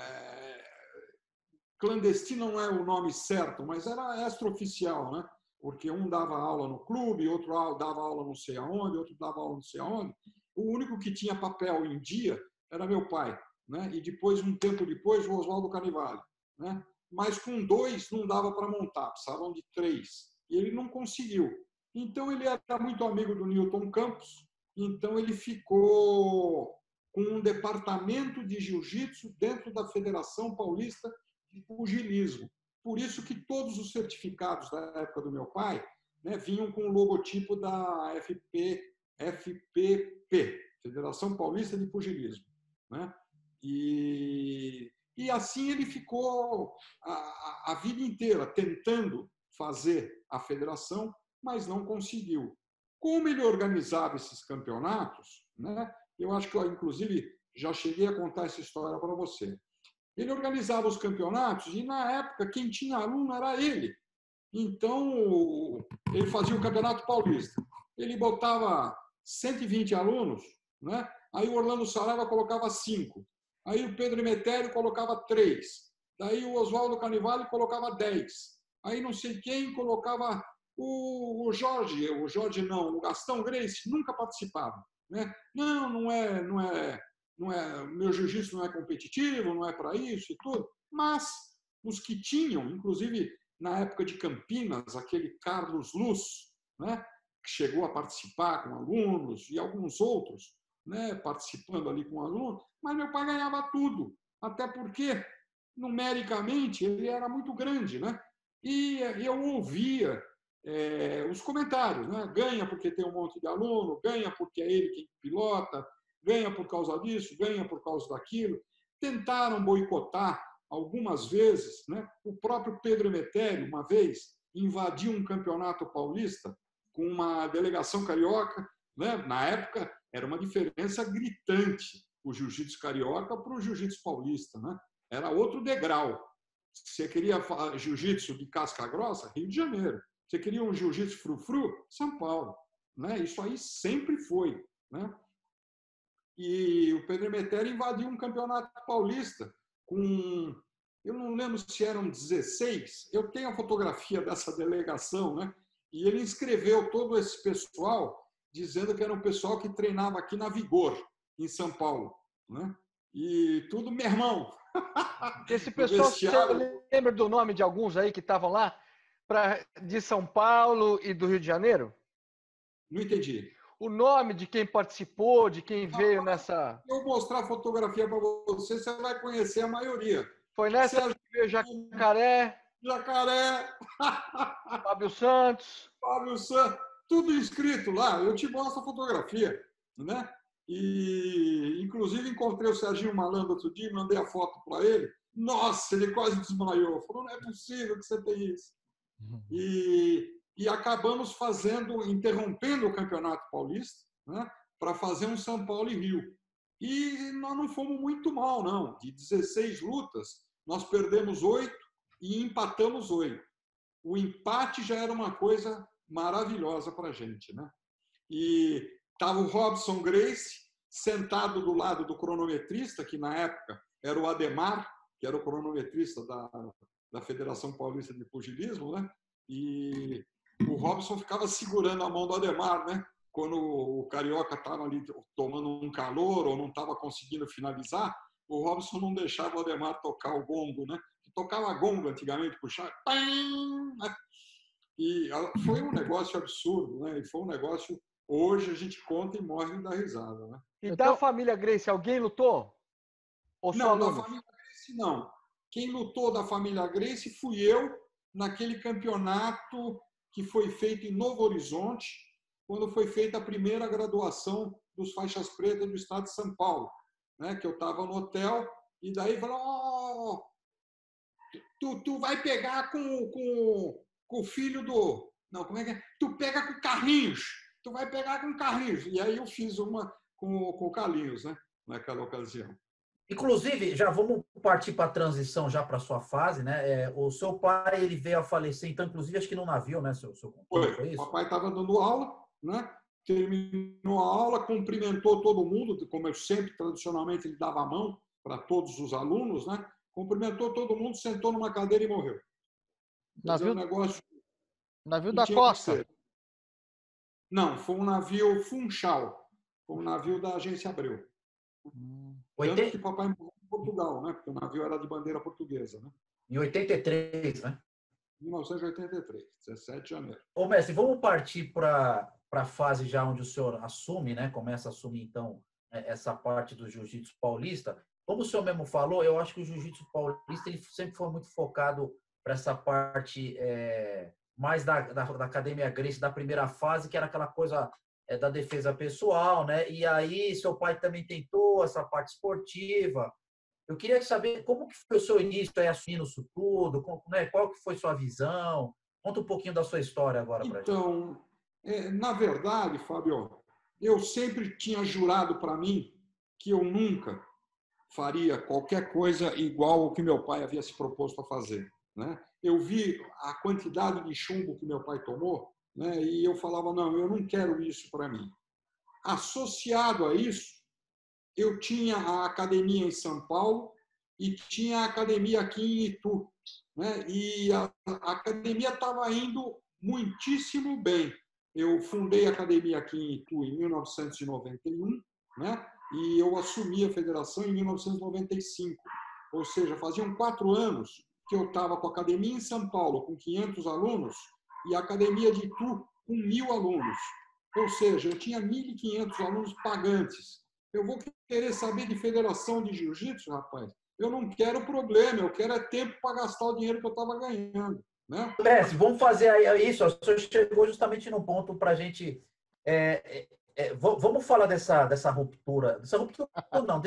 clandestino, não é o nome certo, mas era extraoficial, né? Porque um dava aula no clube, outro dava aula não sei aonde, outro dava aula não sei aonde. O único que tinha papel em dia era meu pai, né? E depois, um tempo depois, o Oswaldo Canivale, né? Mas com 2 não dava para montar, precisavam de 3. E ele não conseguiu. Então, ele era muito amigo do Newton Campos, então ele ficou com um departamento de jiu-jitsu dentro da Federação Paulista de Pugilismo. Por isso que todos os certificados da época do meu pai, né, vinham com o logotipo da FPP, Federação Paulista de Pugilismo, né? E assim ele ficou a vida inteira tentando fazer a federação, mas não conseguiu. Como ele organizava esses campeonatos, né? Eu acho que eu, inclusive, já cheguei a contar essa história para você. Ele organizava os campeonatos e, na época, quem tinha aluno era ele. Então, ele fazia o Campeonato Paulista. Ele botava 120 alunos, né? Aí o Orlando Saraiva colocava 5. Aí o Pedro Emetério colocava 3. Daí o Oswaldo Canivale colocava 10. Aí não sei quem colocava o Jorge não, o Gastão Grace nunca participava, né? Não é, meu jiu-jitsu não é competitivo, não é para isso e tudo. Mas os que tinham, inclusive na época de Campinas, aquele Carlos Luz, né, que chegou a participar com alunos e alguns outros, né, participando ali com alunos, mas meu pai ganhava tudo, até porque numericamente ele era muito grande, né? E eu ouvia os comentários, né? Ganha porque tem um monte de aluno, ganha porque é ele quem pilota, ganha por causa disso, ganha por causa daquilo. Tentaram boicotar algumas vezes, né? O próprio Pedro Emetério, uma vez, invadiu um campeonato paulista com uma delegação carioca, né? Na época, era uma diferença gritante o jiu-jitsu carioca para o jiu-jitsu paulista, né? Era outro degrau. Você queria jiu-jitsu de casca grossa? Rio de Janeiro. Você queria um jiu-jitsu frufru? São Paulo. Né? Isso aí sempre foi. Né? E o Pedro Emetério invadiu um campeonato paulista com, eu não lembro se eram 16, eu tenho a fotografia dessa delegação, né? E ele inscreveu todo esse pessoal, dizendo que era um pessoal que treinava aqui na Vigor, em São Paulo. Né? E tudo, meu irmão. Esse pessoal, você lembra do nome de alguns aí que estavam lá, de São Paulo e do Rio de Janeiro? Não entendi. O nome de quem participou, de quem veio nessa... Se eu mostrar a fotografia para você, você vai conhecer a maioria. Foi nessa que veio Jacaré, Fábio Santos, tudo inscrito lá. Eu te mostro a fotografia, né? E, inclusive, encontrei o Serginho Malandro outro dia, mandei a foto para ele. Nossa, ele quase desmaiou. Falou, não é possível que você tenha isso. E acabamos interrompendo o Campeonato Paulista, né, para fazer um São Paulo e Rio. E nós não fomos muito mal, não. De 16 lutas, nós perdemos 8 e empatamos 8. O empate já era uma coisa maravilhosa para a gente, né? E estava o Robson Grace sentado do lado do cronometrista, que na época era o Ademar, que era o cronometrista da Federação Paulista de Pugilismo, né? E o Robson ficava segurando a mão do Ademar, né? Quando o Carioca estava ali tomando um calor ou não estava conseguindo finalizar, o Robson não deixava o Ademar tocar o gongo, né? tocava gongo antigamente, puxava. E foi um negócio absurdo, né? E foi um negócio. Hoje a gente conta e morre da risada, né? E da família Gracie, alguém lutou? Ou só Não, da alunos? família Gracie não. Quem lutou da família Gracie fui eu naquele campeonato que foi feito em Novo Horizonte, quando foi feita a primeira graduação dos faixas pretas do estado de São Paulo, né? Que eu estava no hotel e daí falou: tu vai pegar com o filho do... Não, como é que é? Tu pega com o Carlinhos. Tu vai pegar com o Carlinhos. E aí eu fiz uma com o Carlinhos, né? Naquela ocasião. Inclusive, já vamos partir para a transição já para a sua fase, né? O seu pai, ele veio a falecer, então, inclusive, acho que no navio, né? Seu foi isso? O papai estava dando aula, né? Terminou a aula, cumprimentou todo mundo, como eu sempre, tradicionalmente, ele dava a mão para todos os alunos, né? Cumprimentou todo mundo, sentou numa cadeira e morreu. Navio, um negócio navio da Costa. Não, foi um navio Funchal, foi um navio da agência Abreu. Tanto que papai morreu em Portugal, né? Porque o navio era de bandeira portuguesa, né? Em 83, né? 1983, 17 de janeiro. Ô, mestre, vamos partir para a fase já onde o senhor assume, né? Começa a assumir, então, essa parte do jiu-jitsu paulista. Como o senhor mesmo falou, eu acho que o jiu-jitsu paulista ele sempre foi muito focado para essa parte mais da academia Gracie, da primeira fase, que era aquela coisa da defesa pessoal, né? E aí seu pai também tentou essa parte esportiva. Eu queria saber como que foi o seu início aí assumindo isso tudo, né? Qual que foi sua visão? Conta um pouquinho da sua história agora para a gente. Então, na verdade, Fábio, eu sempre tinha jurado para mim que eu nunca faria qualquer coisa igual ao que meu pai havia se proposto a fazer, né? Eu vi a quantidade de chumbo que meu pai tomou, né? E eu falava, não, eu não quero isso para mim. Associado a isso, eu tinha a academia em São Paulo e tinha a academia aqui em Itu, né? E a academia estava indo muitíssimo bem. Eu fundei a academia aqui em Itu em 1991, né? E eu assumi a federação em 1995. Ou seja, faziam 4 anos que eu estava com a academia em São Paulo com 500 alunos e a academia de Itu com 1.000 alunos. Ou seja, eu tinha 1.500 alunos pagantes. Eu vou querer saber de federação de jiu-jitsu, rapaz? Eu não quero problema, eu quero tempo para gastar o dinheiro que eu estava ganhando, né? Mestre, vamos fazer aí isso. O senhor chegou justamente no ponto para a gente... vamos falar dessa ruptura. Dessa ruptura não,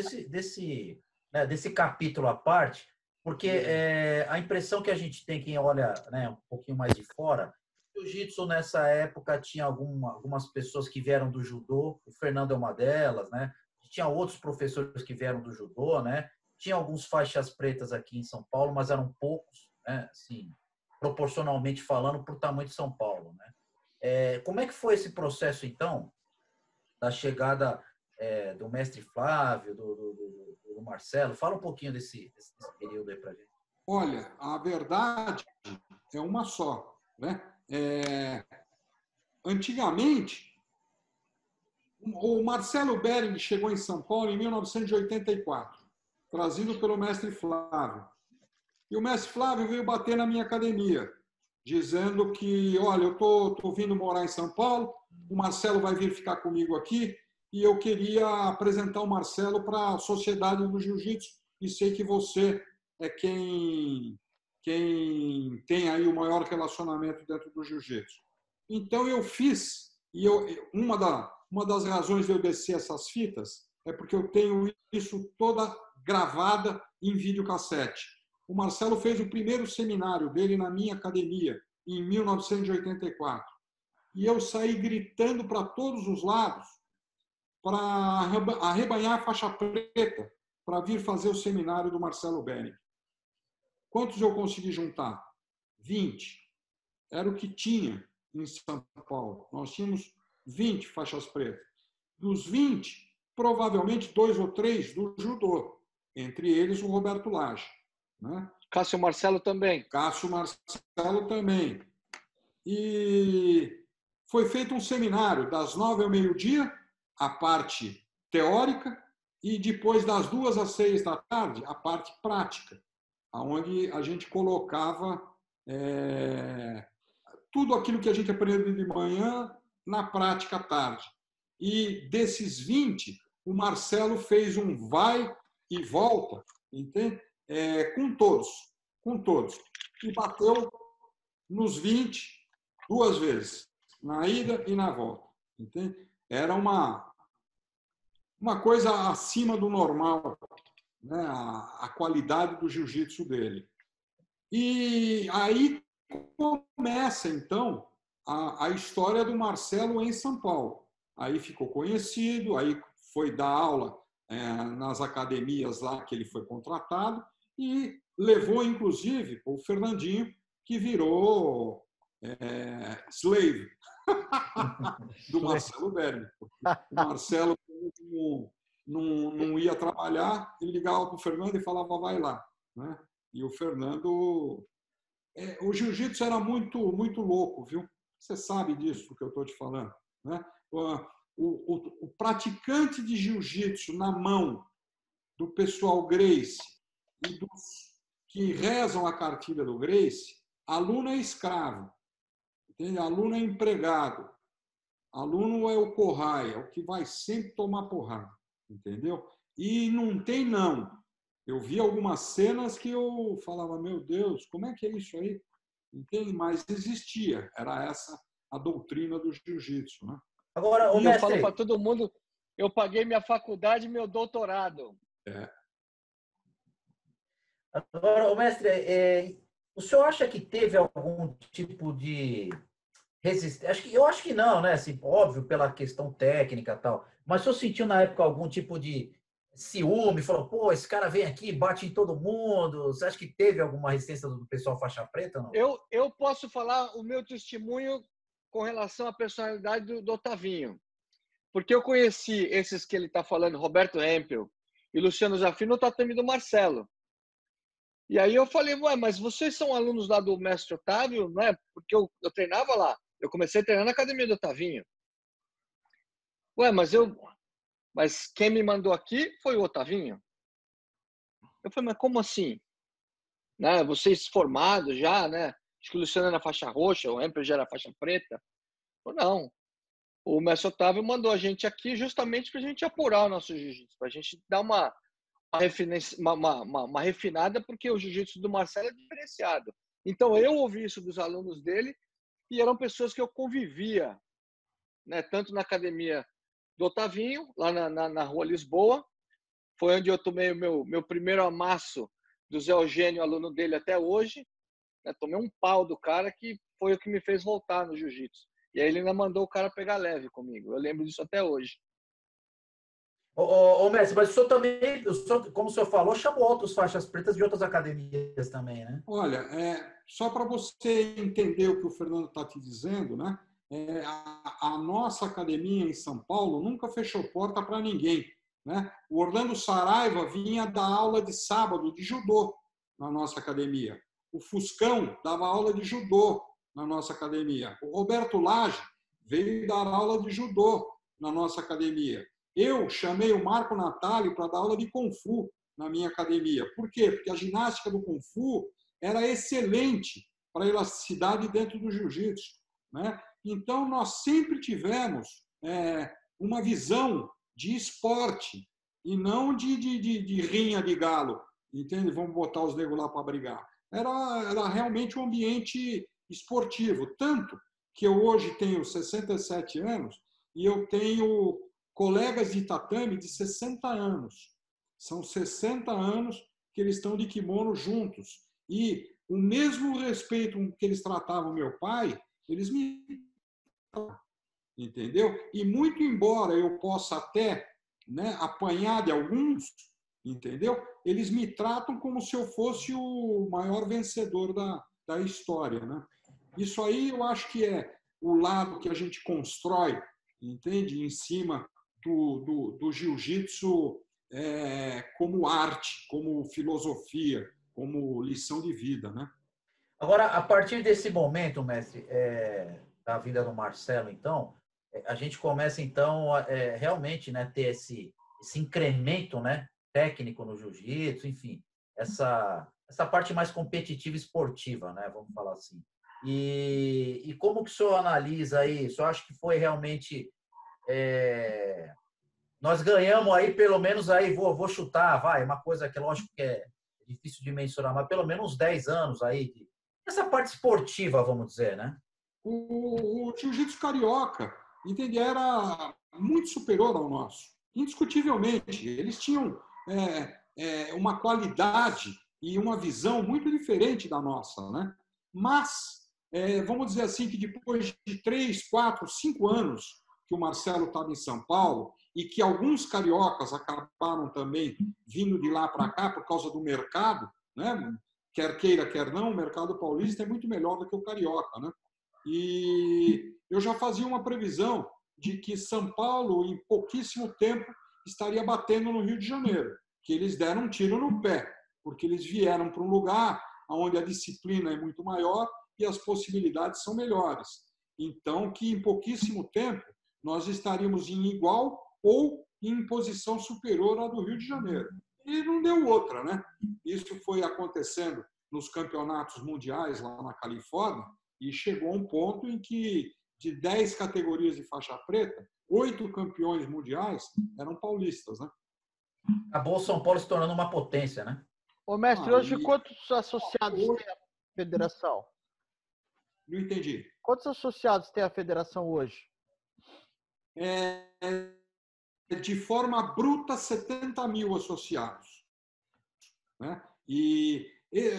desse capítulo à parte, porque a impressão que a gente tem, quem olha, né, um pouquinho mais de fora, o jiu-jitsu nessa época tinha algumas pessoas que vieram do judô, o Fernando é uma delas, né? Tinha outros professores que vieram do judô, né? Tinha alguns faixas pretas aqui em São Paulo, mas eram poucos, né? Assim, proporcionalmente falando, por tamanho de São Paulo, né? Como é que foi esse processo, então, da chegada do mestre Flávio, do Marcelo? Fala um pouquinho desse período aí para a gente. Olha, a verdade é uma só, né? Antigamente, o Marcelo Bering chegou em São Paulo em 1984, trazido pelo mestre Flávio. E o mestre Flávio veio bater na minha academia, dizendo que, olha, eu tô vindo morar em São Paulo, o Marcelo vai vir ficar comigo aqui e eu queria apresentar o Marcelo para a sociedade do jiu-jitsu e sei que você é quem tem aí o maior relacionamento dentro do jiu-jitsu. Então eu fiz, e uma das razões de eu descer essas fitas é porque eu tenho isso toda gravada em videocassete. O Marcelo fez o primeiro seminário dele na minha academia, em 1984. E eu saí gritando para todos os lados para arrebanhar a faixa preta para vir fazer o seminário do Marcelo Bering. Quantos eu consegui juntar? 20. Era o que tinha em São Paulo. Nós tínhamos 20 faixas pretas. Dos 20, provavelmente 2 ou 3 do judô. Entre eles, o Roberto Lage. Né? Cássio Marcelo também. Cássio Marcelo também. E foi feito um seminário das 9 ao meio-dia, a parte teórica, e depois das 2 às 6 da tarde, a parte prática. onde a gente colocava tudo aquilo que a gente aprendeu de manhã na prática à tarde. E desses 20, o Marcelo fez um vai e volta, entende? Com todos. E bateu nos 20 2 vezes, na ida e na volta, entende? Era uma coisa acima do normal, né? A qualidade do jiu-jitsu dele. E aí começa, então, a história do Marcelo em São Paulo. Aí ficou conhecido, aí foi dar aula nas academias lá que ele foi contratado e levou, inclusive, o Fernandinho, que virou slave do Marcelo Berni. O Marcelo não ia trabalhar, ele ligava para o Fernando e falava, vai lá. Né? E o Fernando... o jiu-jitsu era muito, muito louco, viu? Você sabe disso que eu estou te falando. Né? O praticante de jiu-jitsu na mão do pessoal Gracie e dos que rezam a cartilha do Gracie, aluno é escravo, entende? Aluno é empregado, aluno é o corraia, é o que vai sempre tomar porrada, entendeu? E não tem não. Eu vi algumas cenas que eu falava, meu Deus, como é que é isso aí? Entende? Mas existia, era essa a doutrina do jiu-jitsu, né? Agora, o mestre... Eu falo para todo mundo, eu paguei minha faculdade e meu doutorado. Agora, o mestre, o senhor acha que teve algum tipo de resistência? Eu acho que não, né? Assim, óbvio, pela questão técnica e tal. Mas o senhor sentiu na época algum tipo de ciúme? Falou, pô, esse cara vem aqui, bate em todo mundo. Você acha que teve alguma resistência do pessoal faixa preta? Não? Eu posso falar o meu testemunho com relação à personalidade do Otavinho. Porque eu conheci esses que ele está falando, Roberto Hempel e Luciano Zaffini, no tatame do Marcelo. E aí eu falei, ué, mas vocês são alunos lá do mestre Otávio, não é? Porque eu treinava lá. Eu comecei a treinar na academia do Otavinho. Ué, mas quem me mandou aqui foi o Otavinho. Eu falei, mas como assim? Né? Vocês formados já, né? Acho que o Luciano era faixa roxa, o Hempel já era faixa preta. Eu falei, não. O mestre Otávio mandou a gente aqui justamente para a gente apurar o nosso jiu-jitsu, para a gente dar uma refinada, porque o jiu-jitsu do Marcelo é diferenciado. Então, eu ouvi isso dos alunos dele e eram pessoas que eu convivia, né? Tanto na academia do Otavinho, lá na Rua Lisboa, foi onde eu tomei o meu primeiro amasso do Zé Eugênio, aluno dele até hoje. Né? Tomei um pau do cara que foi o que me fez voltar no jiu-jitsu. E aí ele ainda mandou o cara pegar leve comigo. Eu lembro disso até hoje. Ô, mestre, mas o senhor também, como o senhor falou, chamou outros faixas pretas de outras academias também, né? Olha, só para você entender o que o Fernando está te dizendo, né? A nossa academia em São Paulo nunca fechou porta para ninguém. Né? O Orlando Saraiva vinha dar aula de sábado de judô na nossa academia. O Fuscão dava aula de judô na nossa academia. O Roberto Lage veio dar aula de judô na nossa academia. Eu chamei o Marco Natali para dar aula de Kung Fu na minha academia. Por quê? Porque a ginástica do Kung Fu era excelente para a elasticidade dentro do jiu-jitsu. Né? Então, nós sempre tivemos uma visão de esporte e não de rinha de galo. Entende? Vamos botar os negros lá para brigar. Era realmente um ambiente esportivo. Tanto que eu hoje tenho 67 anos e eu tenho colegas de tatame de 60 anos. São 60 anos que eles estão de kimono juntos. E o mesmo respeito com que eles tratavam meu pai, eles me... Entendeu? E muito embora eu possa até, né, apanhar de alguns, entendeu? Eles me tratam como se eu fosse o maior vencedor da história, né? Isso aí eu acho que é o lado que a gente constrói, entende? Em cima do jiu-jitsu como arte, como filosofia, como lição de vida, né? Agora, a partir desse momento, mestre, da vida do Marcelo, então, a gente começa, então, realmente, né, ter esse incremento, né, técnico no jiu-jitsu, enfim, essa essa parte mais competitiva esportiva, né? Vamos falar assim. E como que o senhor analisa aí? O senhor acha que foi realmente... nós ganhamos aí, pelo menos aí, vou chutar, vai, uma coisa que lógico que é difícil de mensurar, mas pelo menos uns 10 anos aí, essa parte esportiva, vamos dizer, né? O jiu-jitsu carioca, entende, era muito superior ao nosso, indiscutivelmente. Eles tinham uma qualidade e uma visão muito diferente da nossa, né? Mas, vamos dizer assim, que depois de 3, 4, 5 anos que o Marcelo estava em São Paulo e que alguns cariocas acabaram também vindo de lá para cá por causa do mercado, né? Quer queira, quer não, o mercado paulista é muito melhor do que o carioca, né? E eu já fazia uma previsão de que São Paulo, em pouquíssimo tempo, estaria batendo no Rio de Janeiro, que eles deram um tiro no pé, porque eles vieram para um lugar onde a disciplina é muito maior e as possibilidades são melhores. Então, que em pouquíssimo tempo nós estaríamos em igual ou em posição superior à do Rio de Janeiro. E não deu outra, né? Isso foi acontecendo nos campeonatos mundiais lá na Califórnia e chegou a um ponto em que, de 10 categorias de faixa preta, 8 campeões mundiais eram paulistas, né? Acabou o São Paulo se tornando uma potência, né? Ô, mestre, hoje quantos associados tem a federação? Não entendi. Quantos associados tem a federação hoje? De forma bruta, 70 mil associados, né? E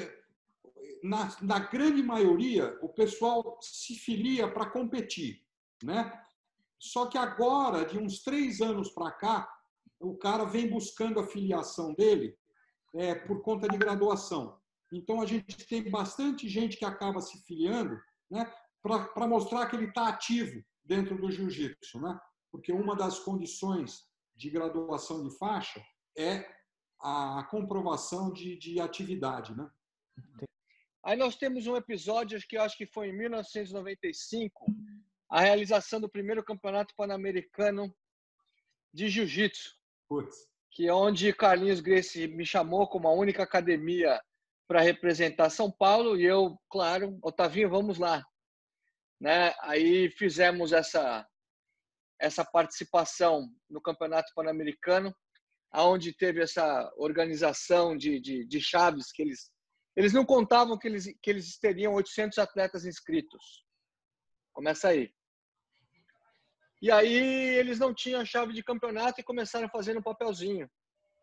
na grande maioria, o pessoal se filia para competir, né? Só que agora, de uns 3 anos para cá, o cara vem buscando a filiação dele por conta de graduação. Então, a gente tem bastante gente que acaba se filiando, né, para mostrar que ele está ativo dentro do jiu-jitsu, né? Porque uma das condições de graduação de faixa é a comprovação de atividade, né? Aí nós temos um episódio, que eu acho que foi em 1995, a realização do primeiro campeonato pan-americano de jiu-jitsu, que é onde Carlinhos Gracie me chamou como a única academia para representar São Paulo, e eu, claro, Otavinho, vamos lá, né? Aí fizemos essa participação no Campeonato Pan-Americano, onde teve essa organização de chaves, que eles não contavam que eles teriam 800 atletas inscritos. Começa aí. E aí eles não tinham a chave de campeonato e começaram a fazer um papelzinho.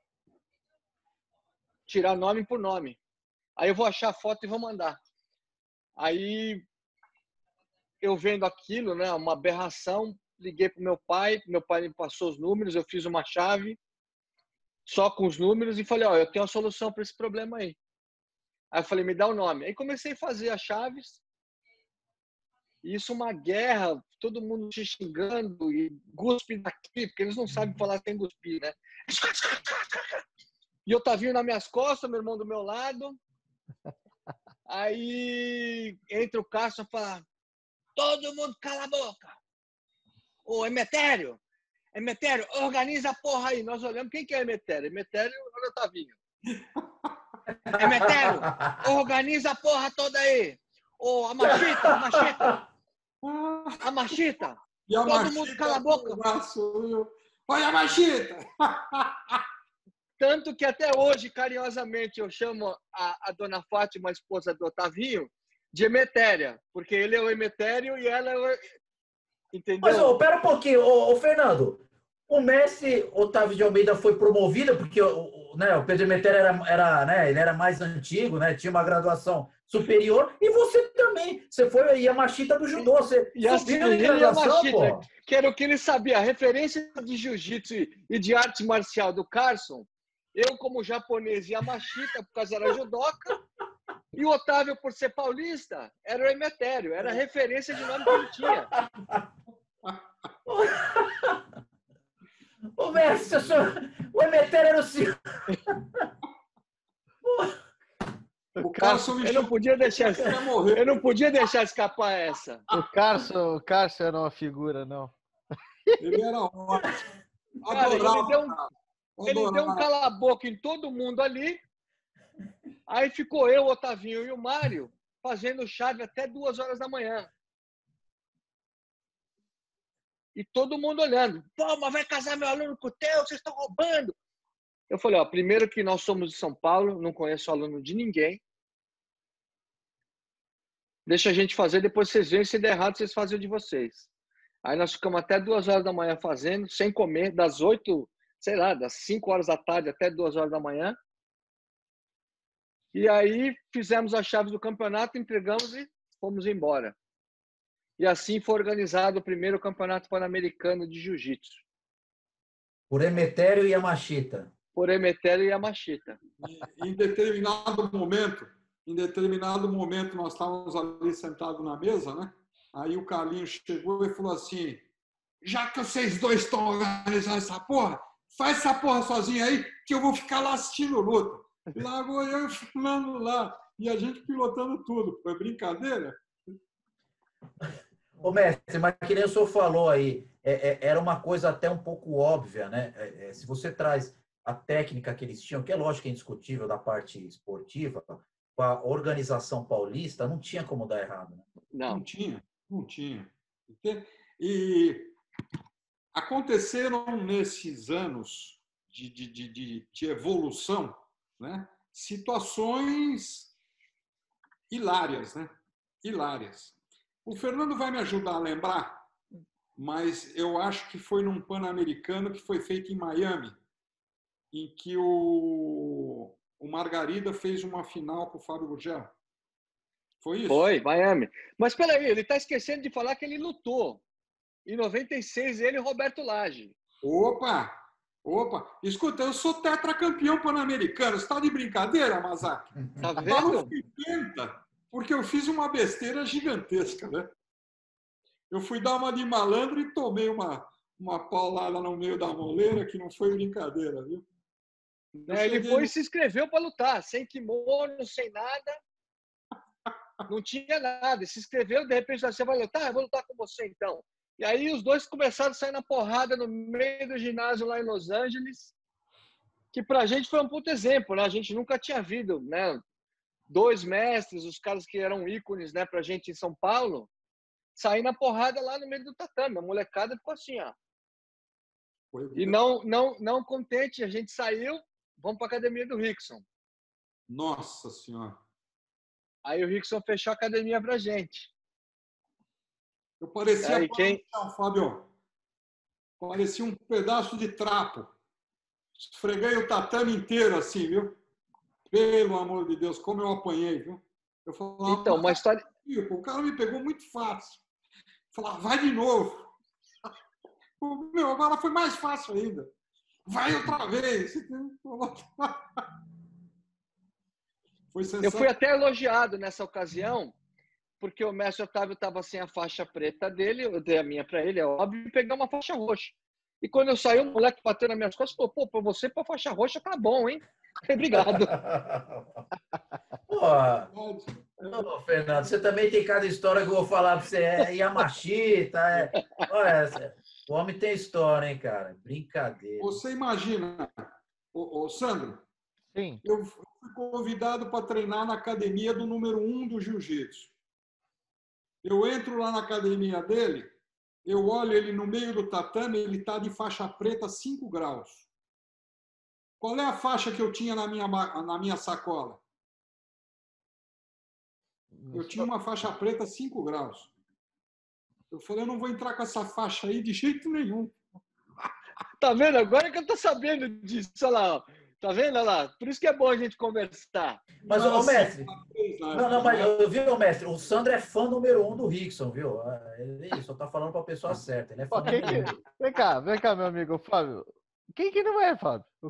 Tirar nome por nome. Aí eu vou achar a foto e vou mandar. Aí eu vendo aquilo, né, uma aberração, liguei para meu pai me passou os números, eu fiz uma chave só com os números e falei, ó, eu tenho a solução para esse problema aí. Aí eu falei, me dá o nome. Aí comecei a fazer as chaves. Isso uma guerra, todo mundo te xingando e guspe daqui, porque eles não sabem falar sem cuspir, né? E eu Otavinho nas minhas costas, meu irmão do meu lado. Aí entra o Cássio e fala, todo mundo cala a boca. Ô, Emetério, organiza a porra aí. Nós olhamos, quem que é Emetério? Emetério é o Otavinho. Emetério, organiza a porra toda aí. Ô, a machita. E a todo machita, mundo cala a boca. Olha a machita! Tanto que até hoje, carinhosamente, eu chamo a dona Fátima, a esposa do Otavinho, de Emetéria, porque ele é o Emetério e ela é o... Entendeu? Mas, pera um pouquinho, Fernando. O mestre Otávio de Almeida foi promovido porque o Pedro Emetério ele era mais antigo, né? Tinha uma graduação superior. E você também. Você foi aí a machita do judô. Você subiu em graduação, pô. Que era o que ele sabia. A referência de jiu-jitsu e de arte marcial do Carson, eu como japonês e a machita, por causa da judoca, e o Otávio, por ser paulista, era o Emetério. Era a referência de nome que ele tinha. Ô, mestre, o Emetério era o senhor. O Carson eu não podia deixar escapar essa. O Carson era uma figura, não. Ele era ótimo. Cara, ele deu um cala-boca em todo mundo ali. Aí ficou eu, o Otavinho e o Mário fazendo chave até 2 horas da manhã. E todo mundo olhando. Pô, mas vai casar meu aluno com o teu, vocês estão roubando. Eu falei, ó, primeiro que nós somos de São Paulo, não conheço aluno de ninguém. Deixa a gente fazer, depois vocês veem, se der errado, vocês fazem o de vocês. Aí nós ficamos até 2 horas da manhã fazendo, sem comer, das 8, sei lá, das 5 horas da tarde até 2 horas da manhã. E aí fizemos as chaves do campeonato, entregamos e fomos embora. E assim foi organizado o primeiro campeonato pan-americano de jiu-jitsu. Por Emetério e Yamashita. Por Emetério e Yamashita. Em determinado momento, nós estávamos ali sentados na mesa, né? Aí o Carlinhos chegou e falou assim, já que vocês dois estão organizando essa porra, faz essa porra sozinho aí, que eu vou ficar lá assistindo luta. E lá vou eu e o Fernando lá, e a gente pilotando tudo. Foi brincadeira? Ô, mestre, mas que nem o senhor falou aí, era uma coisa até um pouco óbvia, né? Se você traz a técnica que eles tinham, que é lógico que é indiscutível da parte esportiva, com a organização paulista, não tinha como dar errado, né? Não tinha. E aconteceram nesses anos de evolução, né? Situações hilárias, né? Hilárias. O Fernando vai me ajudar a lembrar, mas eu acho que foi num Pan-Americano que foi feito em Miami, em que o Margarida fez uma final com o Fábio Gurgel. Foi isso? Foi, Miami. Mas peraí, ele está esquecendo de falar que ele lutou. Em 96, ele e Roberto Lage. Opa! Escuta, eu sou tetracampeão pan-americano. Você está de brincadeira, Mazaki? Tá Tá vendo? nos 50, porque eu fiz uma besteira gigantesca, né? Eu fui dar uma de malandro e tomei uma paulada no meio da moleira, que não foi brincadeira, viu? Ele foi e se inscreveu para lutar, sem kimono, sem nada. Não tinha nada. Se inscreveu, de repente, você vai lutar? Eu vou lutar com você, então. E aí os dois começaram a sair na porrada no meio do ginásio lá em Los Angeles, que pra gente foi um puto exemplo, né? A gente nunca tinha visto, né? 2 mestres, os caras que eram ícones, né, pra gente em São Paulo, sair na porrada lá no meio do tatame. A molecada ficou assim, ó. E não contente, a gente saiu, vamos pra academia do Rickson. Nossa Senhora. Aí o Rickson fechou a academia pra gente. Eu parecia, aí, Fábio, parecia um pedaço de trapo. Esfreguei o tatame inteiro assim, viu? Pelo amor de Deus, como eu apanhei, viu? Eu falava, então, uma história... O cara me pegou muito fácil. Falava, vai de novo. Meu, agora foi mais fácil ainda. Vai outra vez. Foi sensacional. Eu fui até elogiado nessa ocasião, porque o mestre Otávio estava sem a faixa preta dele, eu dei a minha para ele, é óbvio, e pegar uma faixa roxa. E quando eu saí, o moleque bateu nas minhas costas e falou, pô, pra você, pra faixa roxa, tá bom, hein? Obrigado. Ô, Fernando, você também tem cada história que eu vou falar pra você. É Yamashita. Olha, o homem tem história, hein, cara? Brincadeira. Você imagina, ô Sandro? Sim. Eu fui convidado para treinar na academia do número 1 do jiu-jitsu. Eu entro lá na academia dele, eu olho ele no meio do tatame, ele está de faixa preta 5 graus. Qual é a faixa que eu tinha na minha sacola? Eu tinha uma faixa preta 5 graus. Eu falei, eu não vou entrar com essa faixa aí de jeito nenhum. Tá vendo? Agora que eu tô sabendo disso, olha lá, ó. Tá vendo? Olha lá. Por isso que é bom a gente conversar. Mas, ô, mestre... Não, mas eu vi, mestre, o Sandro é fã número 1 do Rickson, viu? Ele só tá falando pra pessoa certa. Ele é fã número 1. Vem cá, meu amigo, Fábio. Quem que não é, Fábio? O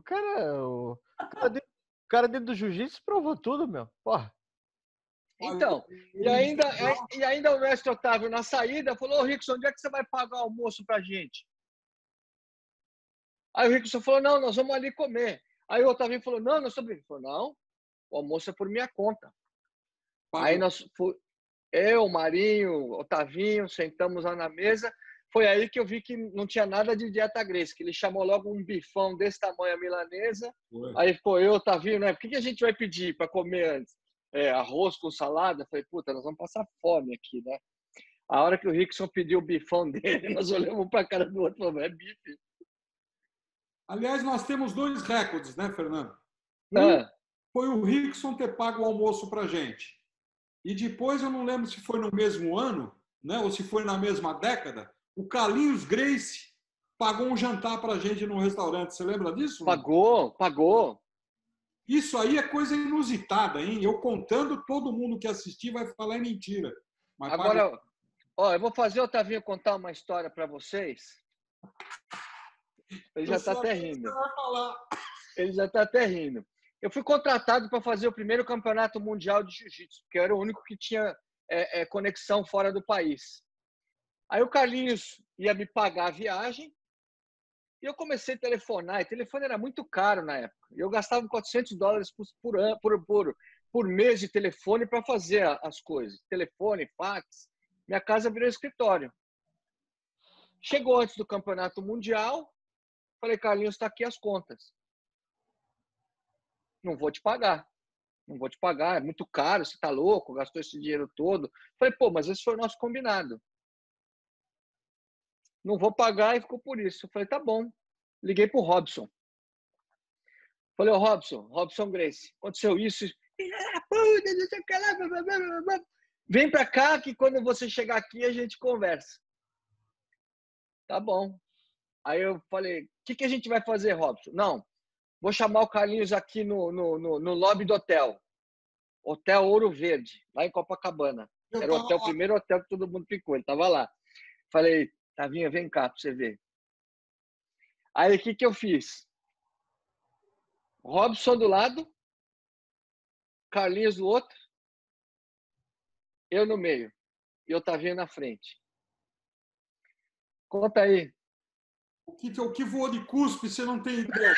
cara dentro do jiu-jitsu provou tudo, meu. Porra. Então, e ainda o mestre Otávio, na saída, falou, ô, Rickson, onde é que você vai pagar o almoço pra gente? Aí o Rickson falou, não, nós vamos ali comer. Aí o Otavinho falou, não, nós estamos... Ele falou, não, o almoço é por minha conta. Aí eu, Marinho, Otavinho, sentamos lá na mesa. Foi aí que eu vi que não tinha nada de dieta Gracie, que ele chamou logo um bifão desse tamanho, a milanesa. Aí ficou eu, Otavinho, né? O que a gente vai pedir para comer antes? Arroz com salada? Eu falei, puta, nós vamos passar fome aqui, né? A hora que o Rickson pediu o bifão dele, nós olhamos um para a cara do outro e falamos, é bife. Aliás, nós temos 2 recordes, né, Fernando? Foi o Rickson ter pago o almoço para gente. E depois, eu não lembro se foi no mesmo ano, né, ou se foi na mesma década, o Carlinhos Gracie pagou um jantar para gente num restaurante. Você lembra disso? Pagou. Isso aí é coisa inusitada, hein? Eu contando, todo mundo que assistir vai falar é mentira. Mas agora, eu vou fazer o Otavinho contar uma história para vocês. Ele já está até rindo. Ele já está até rindo. Eu fui contratado para fazer o primeiro campeonato mundial de jiu-jitsu, porque eu era o único que tinha conexão fora do país. Aí o Carlinhos ia me pagar a viagem e eu comecei a telefonar. E o telefone era muito caro na época. Eu gastava $400 por mês de telefone para fazer as coisas. Telefone, fax. Minha casa virou escritório. Chegou antes do campeonato mundial. Falei, Carlinhos, está aqui as contas. Não vou te pagar. Não vou te pagar, é muito caro, você está louco, gastou esse dinheiro todo. Falei, pô, mas esse foi o nosso combinado. Não vou pagar e ficou por isso. Eu falei, tá bom. Liguei pro Robson. Falei, ô Robson Gracie, aconteceu isso. Vem pra cá que quando você chegar aqui a gente conversa. Tá bom. Aí eu falei, o que a gente vai fazer, Robson? Não, vou chamar o Carlinhos aqui no lobby do hotel. Hotel Ouro Verde, lá em Copacabana. Era o primeiro hotel que todo mundo ficou. Ele tava lá. Falei, Tavinha, vem cá pra você ver. Aí o que eu fiz? Robson do lado, Carlinhos do outro, eu no meio e o Tavinha na frente. Conta aí. O que voou de cuspe, você não tem ideia.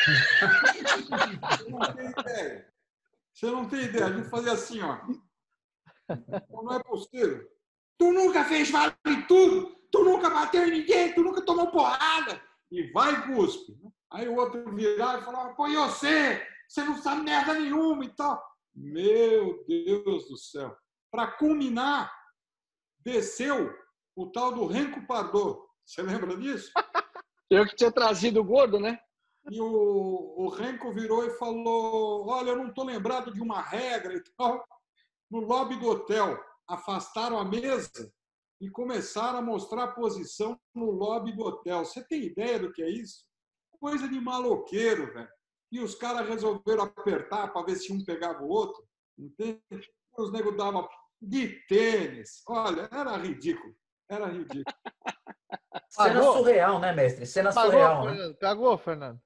Você não tem ideia. A gente fazia assim, ó. Não é possível. Tu nunca fez vale tudo. Tu nunca bateu em ninguém. Tu nunca tomou porrada. E vai cuspe. Aí o outro virava e falava, pô, e você? Você não sabe merda nenhuma e tal. Meu Deus do céu. Para culminar, desceu o tal do Renko Pardô. Você lembra disso? Eu que tinha trazido o gordo, né? E o Renko virou e falou, olha, eu não estou lembrado de uma regra e tal. No lobby do hotel, afastaram a mesa e começaram a mostrar a posição no lobby do hotel. Você tem ideia do que é isso? Coisa de maloqueiro, velho. E os caras resolveram apertar para ver se um pegava o outro. Entende? Os negros davam de tênis. Olha, era ridículo. Era ridículo. Cena surreal, né, mestre? Cena surreal, né? Pagou, Fernando?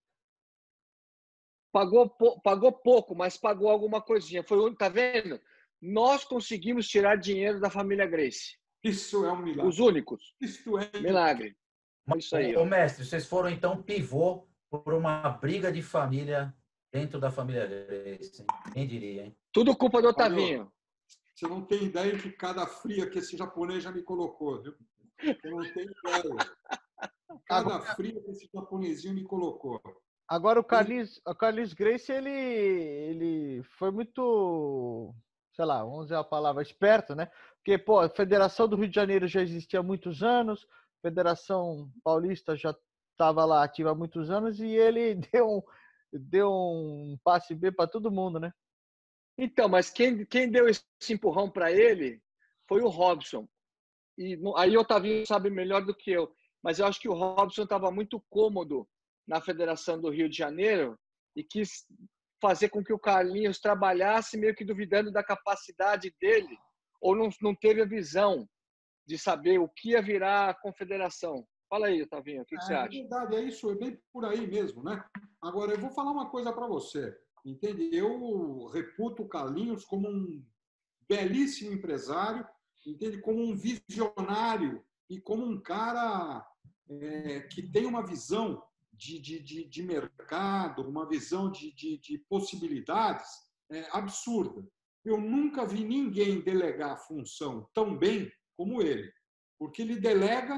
Pagou pouco, mas pagou alguma coisinha. Tá vendo? Nós conseguimos tirar dinheiro da família Gracie. Isso é um milagre. Os únicos. Isso é milagre. Isso aí. Ô, mestre, vocês foram então pivô por uma briga de família dentro da família Gracie. Quem diria, hein? Tudo culpa do Otavinho. Você não tem ideia de cada fria que esse japonês já me colocou, viu? Você não tem ideia. Cada fria que esse japonesinho me colocou. Agora o Carlinhos Gracie, ele foi muito, sei lá, vamos dizer a palavra, esperto, né? Porque, pô, a Federação do Rio de Janeiro já existia há muitos anos, a Federação Paulista já estava lá ativa há muitos anos e ele deu um passe B para todo mundo, né? Então, mas quem deu esse empurrão para ele foi o Robson. E aí o Otavinho sabe melhor do que eu, mas eu acho que o Robson estava muito cômodo na Federação do Rio de Janeiro e quis fazer com que o Carlinhos trabalhasse meio que duvidando da capacidade dele ou não teve a visão de saber o que ia virar a confederação. Fala aí, Otavinho, o que você acha? É verdade, é isso, é bem por aí mesmo, né? Agora, eu vou falar uma coisa para você, entende? Eu reputo o Carlinhos como um belíssimo empresário, entende? Como um visionário e como um cara que tem uma visão de mercado, uma visão de possibilidades absurda. Eu nunca vi ninguém delegar a função tão bem como ele, porque ele delega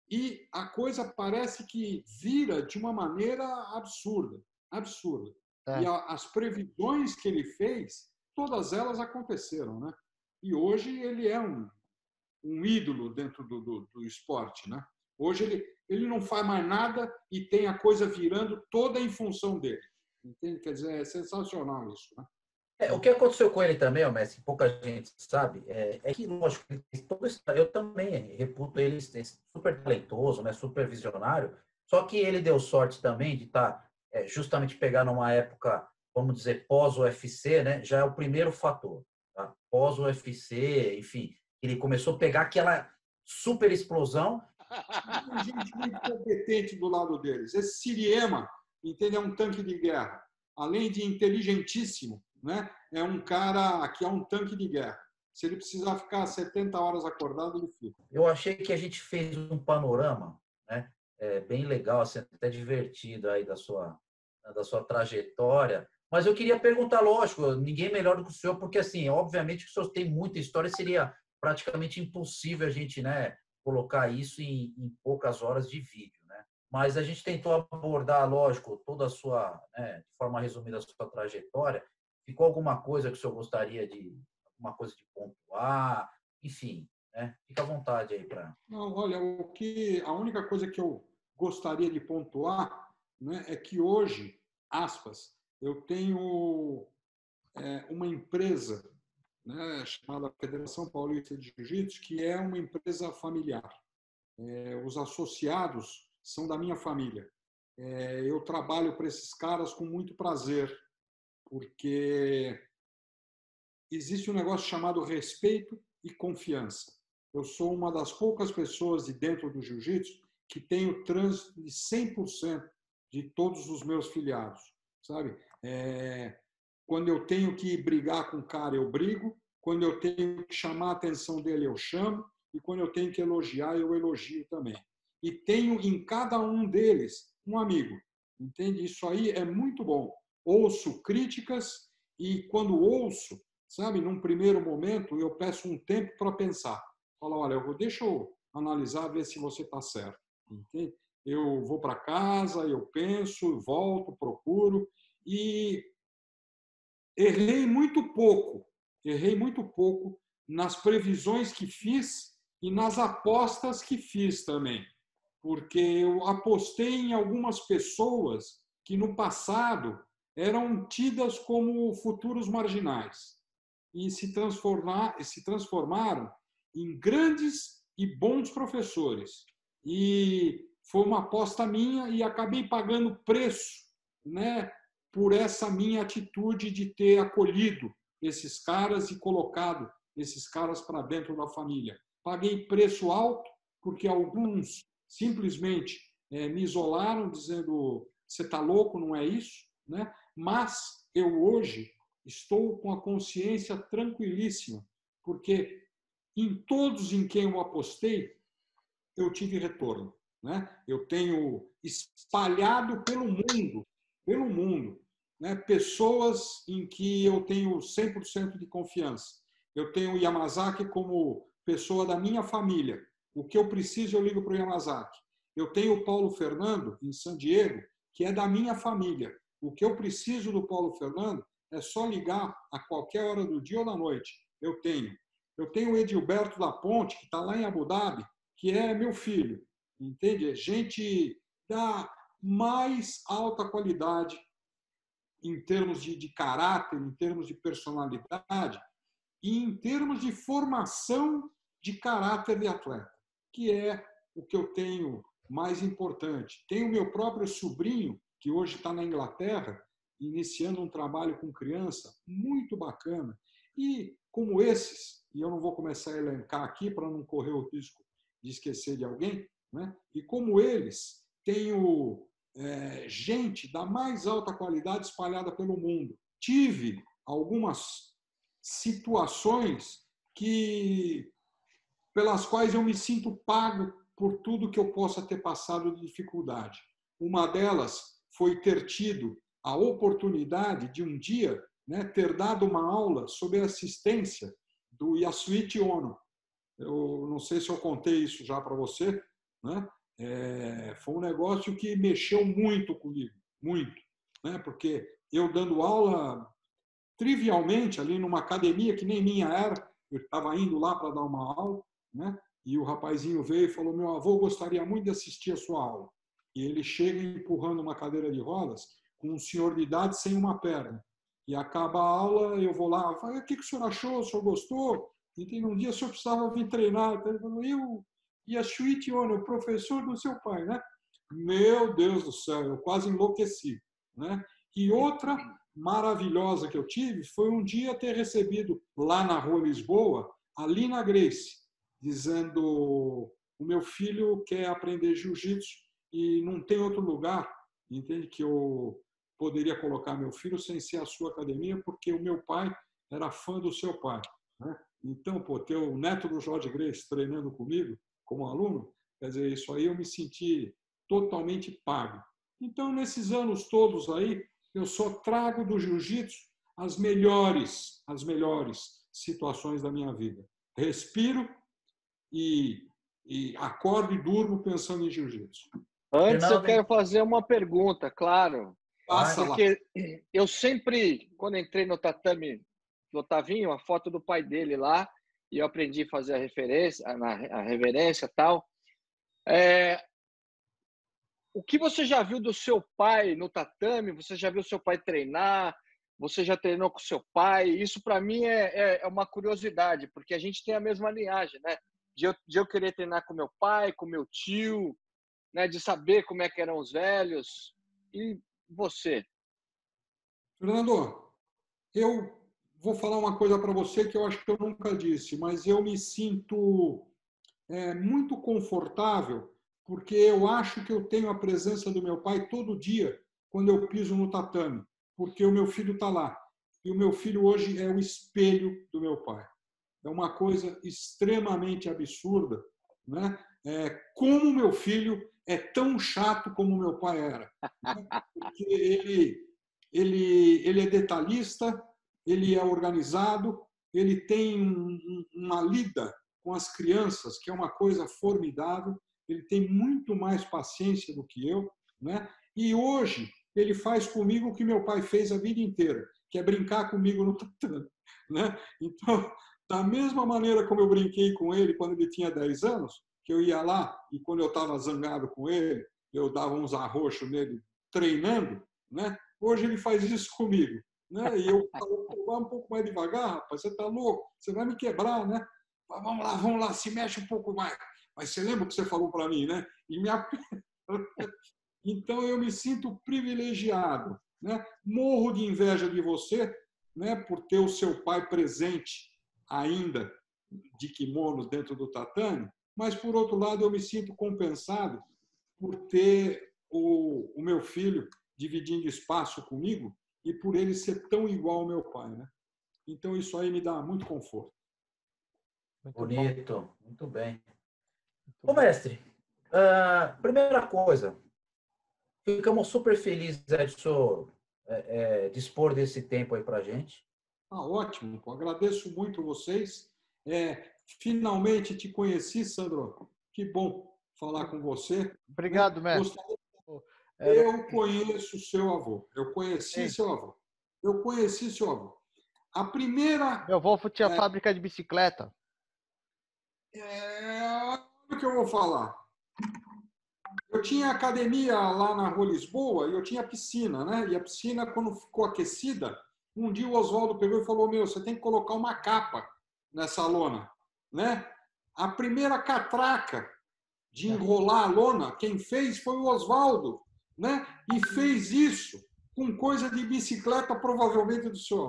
e a coisa parece que vira de uma maneira absurda, absurda. E as previsões que ele fez, todas elas aconteceram, né? E hoje ele é um ídolo dentro do esporte, né? Hoje ele não faz mais nada e tem a coisa virando toda em função dele. Entende? Quer dizer, é sensacional isso, né? O que aconteceu com ele também, Messi, pouca gente sabe, é que, lógico, eu também reputo ele super talentoso, né, super visionário, só que ele deu sorte também de estar justamente pegar numa época, vamos dizer, pós-UFC, né, já é o primeiro fator. Tá? Pós-UFC, enfim, ele começou a pegar aquela super explosão. Tem gente muito competente do lado deles. Esse Siriema, entende? É um tanque de guerra. Além de inteligentíssimo, né? É um cara que é um tanque de guerra. Se ele precisar ficar 70 horas acordado, ele fica. Eu achei que a gente fez um panorama, né? Bem legal, assim, até divertido aí da sua trajetória. Mas eu queria perguntar, lógico, ninguém melhor do que o senhor, porque, assim, obviamente que o senhor tem muita história, seria praticamente impossível a gente, né, colocar isso em poucas horas de vídeo, né? Mas a gente tentou abordar, lógico, toda a sua, né, de forma resumida, a sua trajetória. Ficou alguma coisa que o senhor gostaria alguma coisa de pontuar? Enfim, né? Fica à vontade aí para... Não, olha, a única coisa que eu gostaria de pontuar, né, é que hoje, aspas, eu tenho uma empresa, né, chamada Federação Paulista de Jiu-Jitsu, que é uma empresa familiar. Os associados são da minha família. Eu trabalho para esses caras com muito prazer, porque existe um negócio chamado respeito e confiança. Eu sou uma das poucas pessoas de dentro do jiu-jitsu que tem o trânsito de 100% de todos os meus filiados, sabe? Quando eu tenho que brigar com o cara, eu brigo. Quando eu tenho que chamar a atenção dele, eu chamo. E quando eu tenho que elogiar, eu elogio também. E tenho em cada um deles um amigo. Entende? Isso aí é muito bom. Ouço críticas e quando ouço, sabe, num primeiro momento, eu peço um tempo para pensar. Falo, olha, deixa eu analisar, ver se você está certo. Entende? Eu vou para casa, eu penso, volto, procuro e errei muito pouco nas previsões que fiz e nas apostas que fiz também, porque eu apostei em algumas pessoas que no passado eram tidas como futuros marginais e se transformaram em grandes e bons professores. E foi uma aposta minha e acabei pagando preço, né, por essa minha atitude de ter acolhido esses caras e colocado esses caras para dentro da família. Paguei preço alto, porque alguns simplesmente me isolaram, dizendo, você está louco, não é isso? Né? Mas eu hoje estou com a consciência tranquilíssima, porque em todos em quem eu apostei, eu tive retorno. Né? Eu tenho espalhado pelo mundo, né? Pessoas em que eu tenho 100% de confiança. Eu tenho o Yamazaki como pessoa da minha família. O que eu preciso, eu ligo para o Yamazaki. Eu tenho o Paulo Fernando, em San Diego, que é da minha família. O que eu preciso do Paulo Fernando é só ligar a qualquer hora do dia ou da noite. Eu tenho. Eu tenho o Edilberto da Ponte, que está lá em Abu Dhabi, que é meu filho. Entende? É gente da mais alta qualidade em termos de caráter, em termos de personalidade e em termos de formação de caráter de atleta, que é o que eu tenho mais importante. Tenho meu próprio sobrinho, que hoje está na Inglaterra, iniciando um trabalho com criança muito bacana. E como esses, e eu não vou começar a elencar aqui para não correr o risco de esquecer de alguém, né? E como eles, tenho gente da mais alta qualidade espalhada pelo mundo. Tive algumas situações pelas quais eu me sinto pago por tudo que eu possa ter passado de dificuldade. Uma delas foi ter tido a oportunidade de um dia, né, ter dado uma aula sobre a assistência do Yasuichi Ono. Eu não sei se eu contei isso já para você, né? Foi um negócio que mexeu muito comigo, muito, né? Porque eu dando aula trivialmente ali numa academia que nem minha era, eu estava indo lá para dar uma aula, né? E o rapazinho veio e falou: meu avô gostaria muito de assistir a sua aula. E ele chega empurrando uma cadeira de rodas com um senhor de idade sem uma perna. E acaba a aula, eu vou lá, falo: o que o senhor achou? O senhor gostou? E tem um dia o senhor precisava vir treinar. Então ele falou: eu e a Shuichi Ono, o professor do seu pai, né? Meu Deus do céu, eu quase enlouqueci, né? E outra maravilhosa que eu tive foi um dia ter recebido lá na Rua Lisboa a Lina Grace, dizendo: o meu filho quer aprender jiu-jitsu e não tem outro lugar, entende, que eu poderia colocar meu filho sem ser a sua academia, porque o meu pai era fã do seu pai, né? Então, pô, ter o neto do Jorge Grace treinando comigo como aluno, quer dizer, isso aí eu me senti totalmente pago. Então, nesses anos todos aí, eu só trago do jiu-jitsu as melhores situações da minha vida. Respiro e acordo e durmo pensando em jiu-jitsu. Antes eu quero fazer uma pergunta, claro. Passa porque lá. Eu sempre, quando entrei no tatame do Otavinho, a foto do pai dele lá, e eu aprendi a fazer a reverência e tal. O que você já viu do seu pai no tatame? Você já viu seu pai treinar? Você já treinou com seu pai? Isso, para mim, é uma curiosidade, porque a gente tem a mesma linhagem, né? De eu querer treinar com meu pai, com meu tio, né? De saber como é que eram os velhos. E você? Fernando, eu vou falar uma coisa para você que eu acho que eu nunca disse, mas eu me sinto muito confortável, porque eu acho que eu tenho a presença do meu pai todo dia quando eu piso no tatame, porque o meu filho está lá. E o meu filho hoje é o espelho do meu pai. É uma coisa extremamente absurda, né? Como o meu filho é tão chato como o meu pai era. Né? Porque ele é detalhista, ele é organizado, ele tem uma lida com as crianças, que é uma coisa formidável. Ele tem muito mais paciência do que eu, né? E hoje ele faz comigo o que meu pai fez a vida inteira, que é brincar comigo no tatame, né? Então, da mesma maneira como eu brinquei com ele quando ele tinha 10 anos, que eu ia lá e quando eu estava zangado com ele, eu dava uns arroxos nele treinando, né? Hoje ele faz isso comigo, né? E eu falo: vá um pouco mais devagar, rapaz, você está louco, você vai me quebrar, né? Vamos lá, se mexe um pouco mais. Mas você lembra o que você falou para mim, né? E me Então eu me sinto privilegiado, né? Morro de inveja de você, né? Por ter o seu pai presente ainda de kimono dentro do tatame, mas por outro lado eu me sinto compensado por ter o meu filho dividindo espaço comigo e por ele ser tão igual ao meu pai, né? Então isso aí me dá muito conforto. Muito bonito, muito bem. Ô, mestre, primeira coisa, ficamos super felizes de o senhor dispor desse tempo aí para a gente. Ótimo, agradeço muito vocês. Finalmente te conheci, Sandro. Que bom falar com você. Obrigado, mestre. Eu conheço seu avô. Eu conheci seu avô. A primeira... Meu avô tinha fábrica de bicicleta. O que eu vou falar? Eu tinha academia lá na Rua Lisboa e eu tinha piscina, né? E a piscina, quando ficou aquecida, um dia o Oswaldo pegou e falou: meu, você tem que colocar uma capa nessa lona, né? A primeira catraca de enrolar a lona, quem fez foi o Oswaldo, né? E fez isso com coisa de bicicleta, provavelmente do senhor.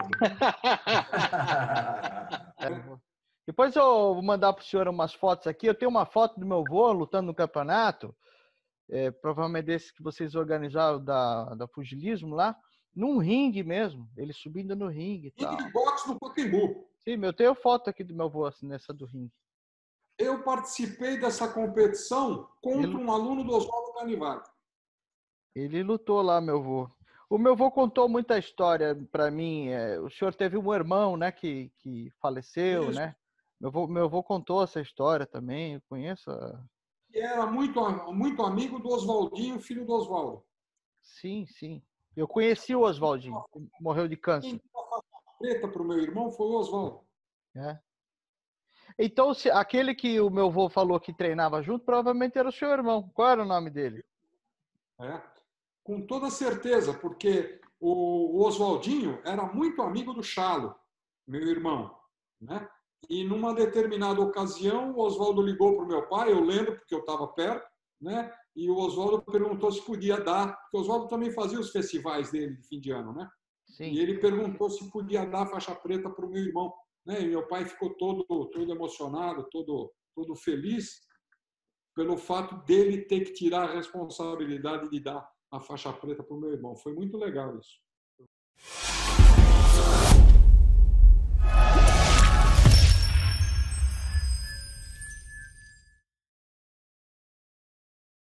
Depois eu vou mandar para o senhor umas fotos aqui. Eu tenho uma foto do meu avô lutando no campeonato, provavelmente desse que vocês organizaram da pugilismo lá, num ringue mesmo, ele subindo no ringue. Ringue de boxe no Pacaembu. Sim, eu tenho foto aqui do meu avô assim, nessa do ringue. Eu participei dessa competição contra um aluno do Oswaldo Carnivale. Ele lutou lá, meu avô. O meu avô contou muita história para mim. O senhor teve um irmão, né, que faleceu, Isso. né? Meu avô contou essa história também. Eu conheço. era muito amigo do Oswaldinho, filho do Oswaldo. Sim, sim. Eu conheci o Oswaldinho, que morreu de câncer. Quem deu a faixa preta para o meu irmão foi o Oswaldo. É. Então, aquele que o meu avô falou que treinava junto, provavelmente era o seu irmão. Qual era o nome dele? Com toda certeza, porque o Oswaldinho era muito amigo do Chalo, meu irmão, né? E numa determinada ocasião, o Oswaldo ligou para o meu pai, eu lembro, porque eu estava perto, né? E o Oswaldo perguntou se podia dar, porque o Oswaldo também fazia os festivais dele de fim de ano, né? Sim. E ele perguntou se podia dar faixa preta para o meu irmão, né? E meu pai ficou todo emocionado, todo feliz pelo fato dele ter que tirar a responsabilidade de dar a faixa preta para o meu irmão. Foi muito legal isso.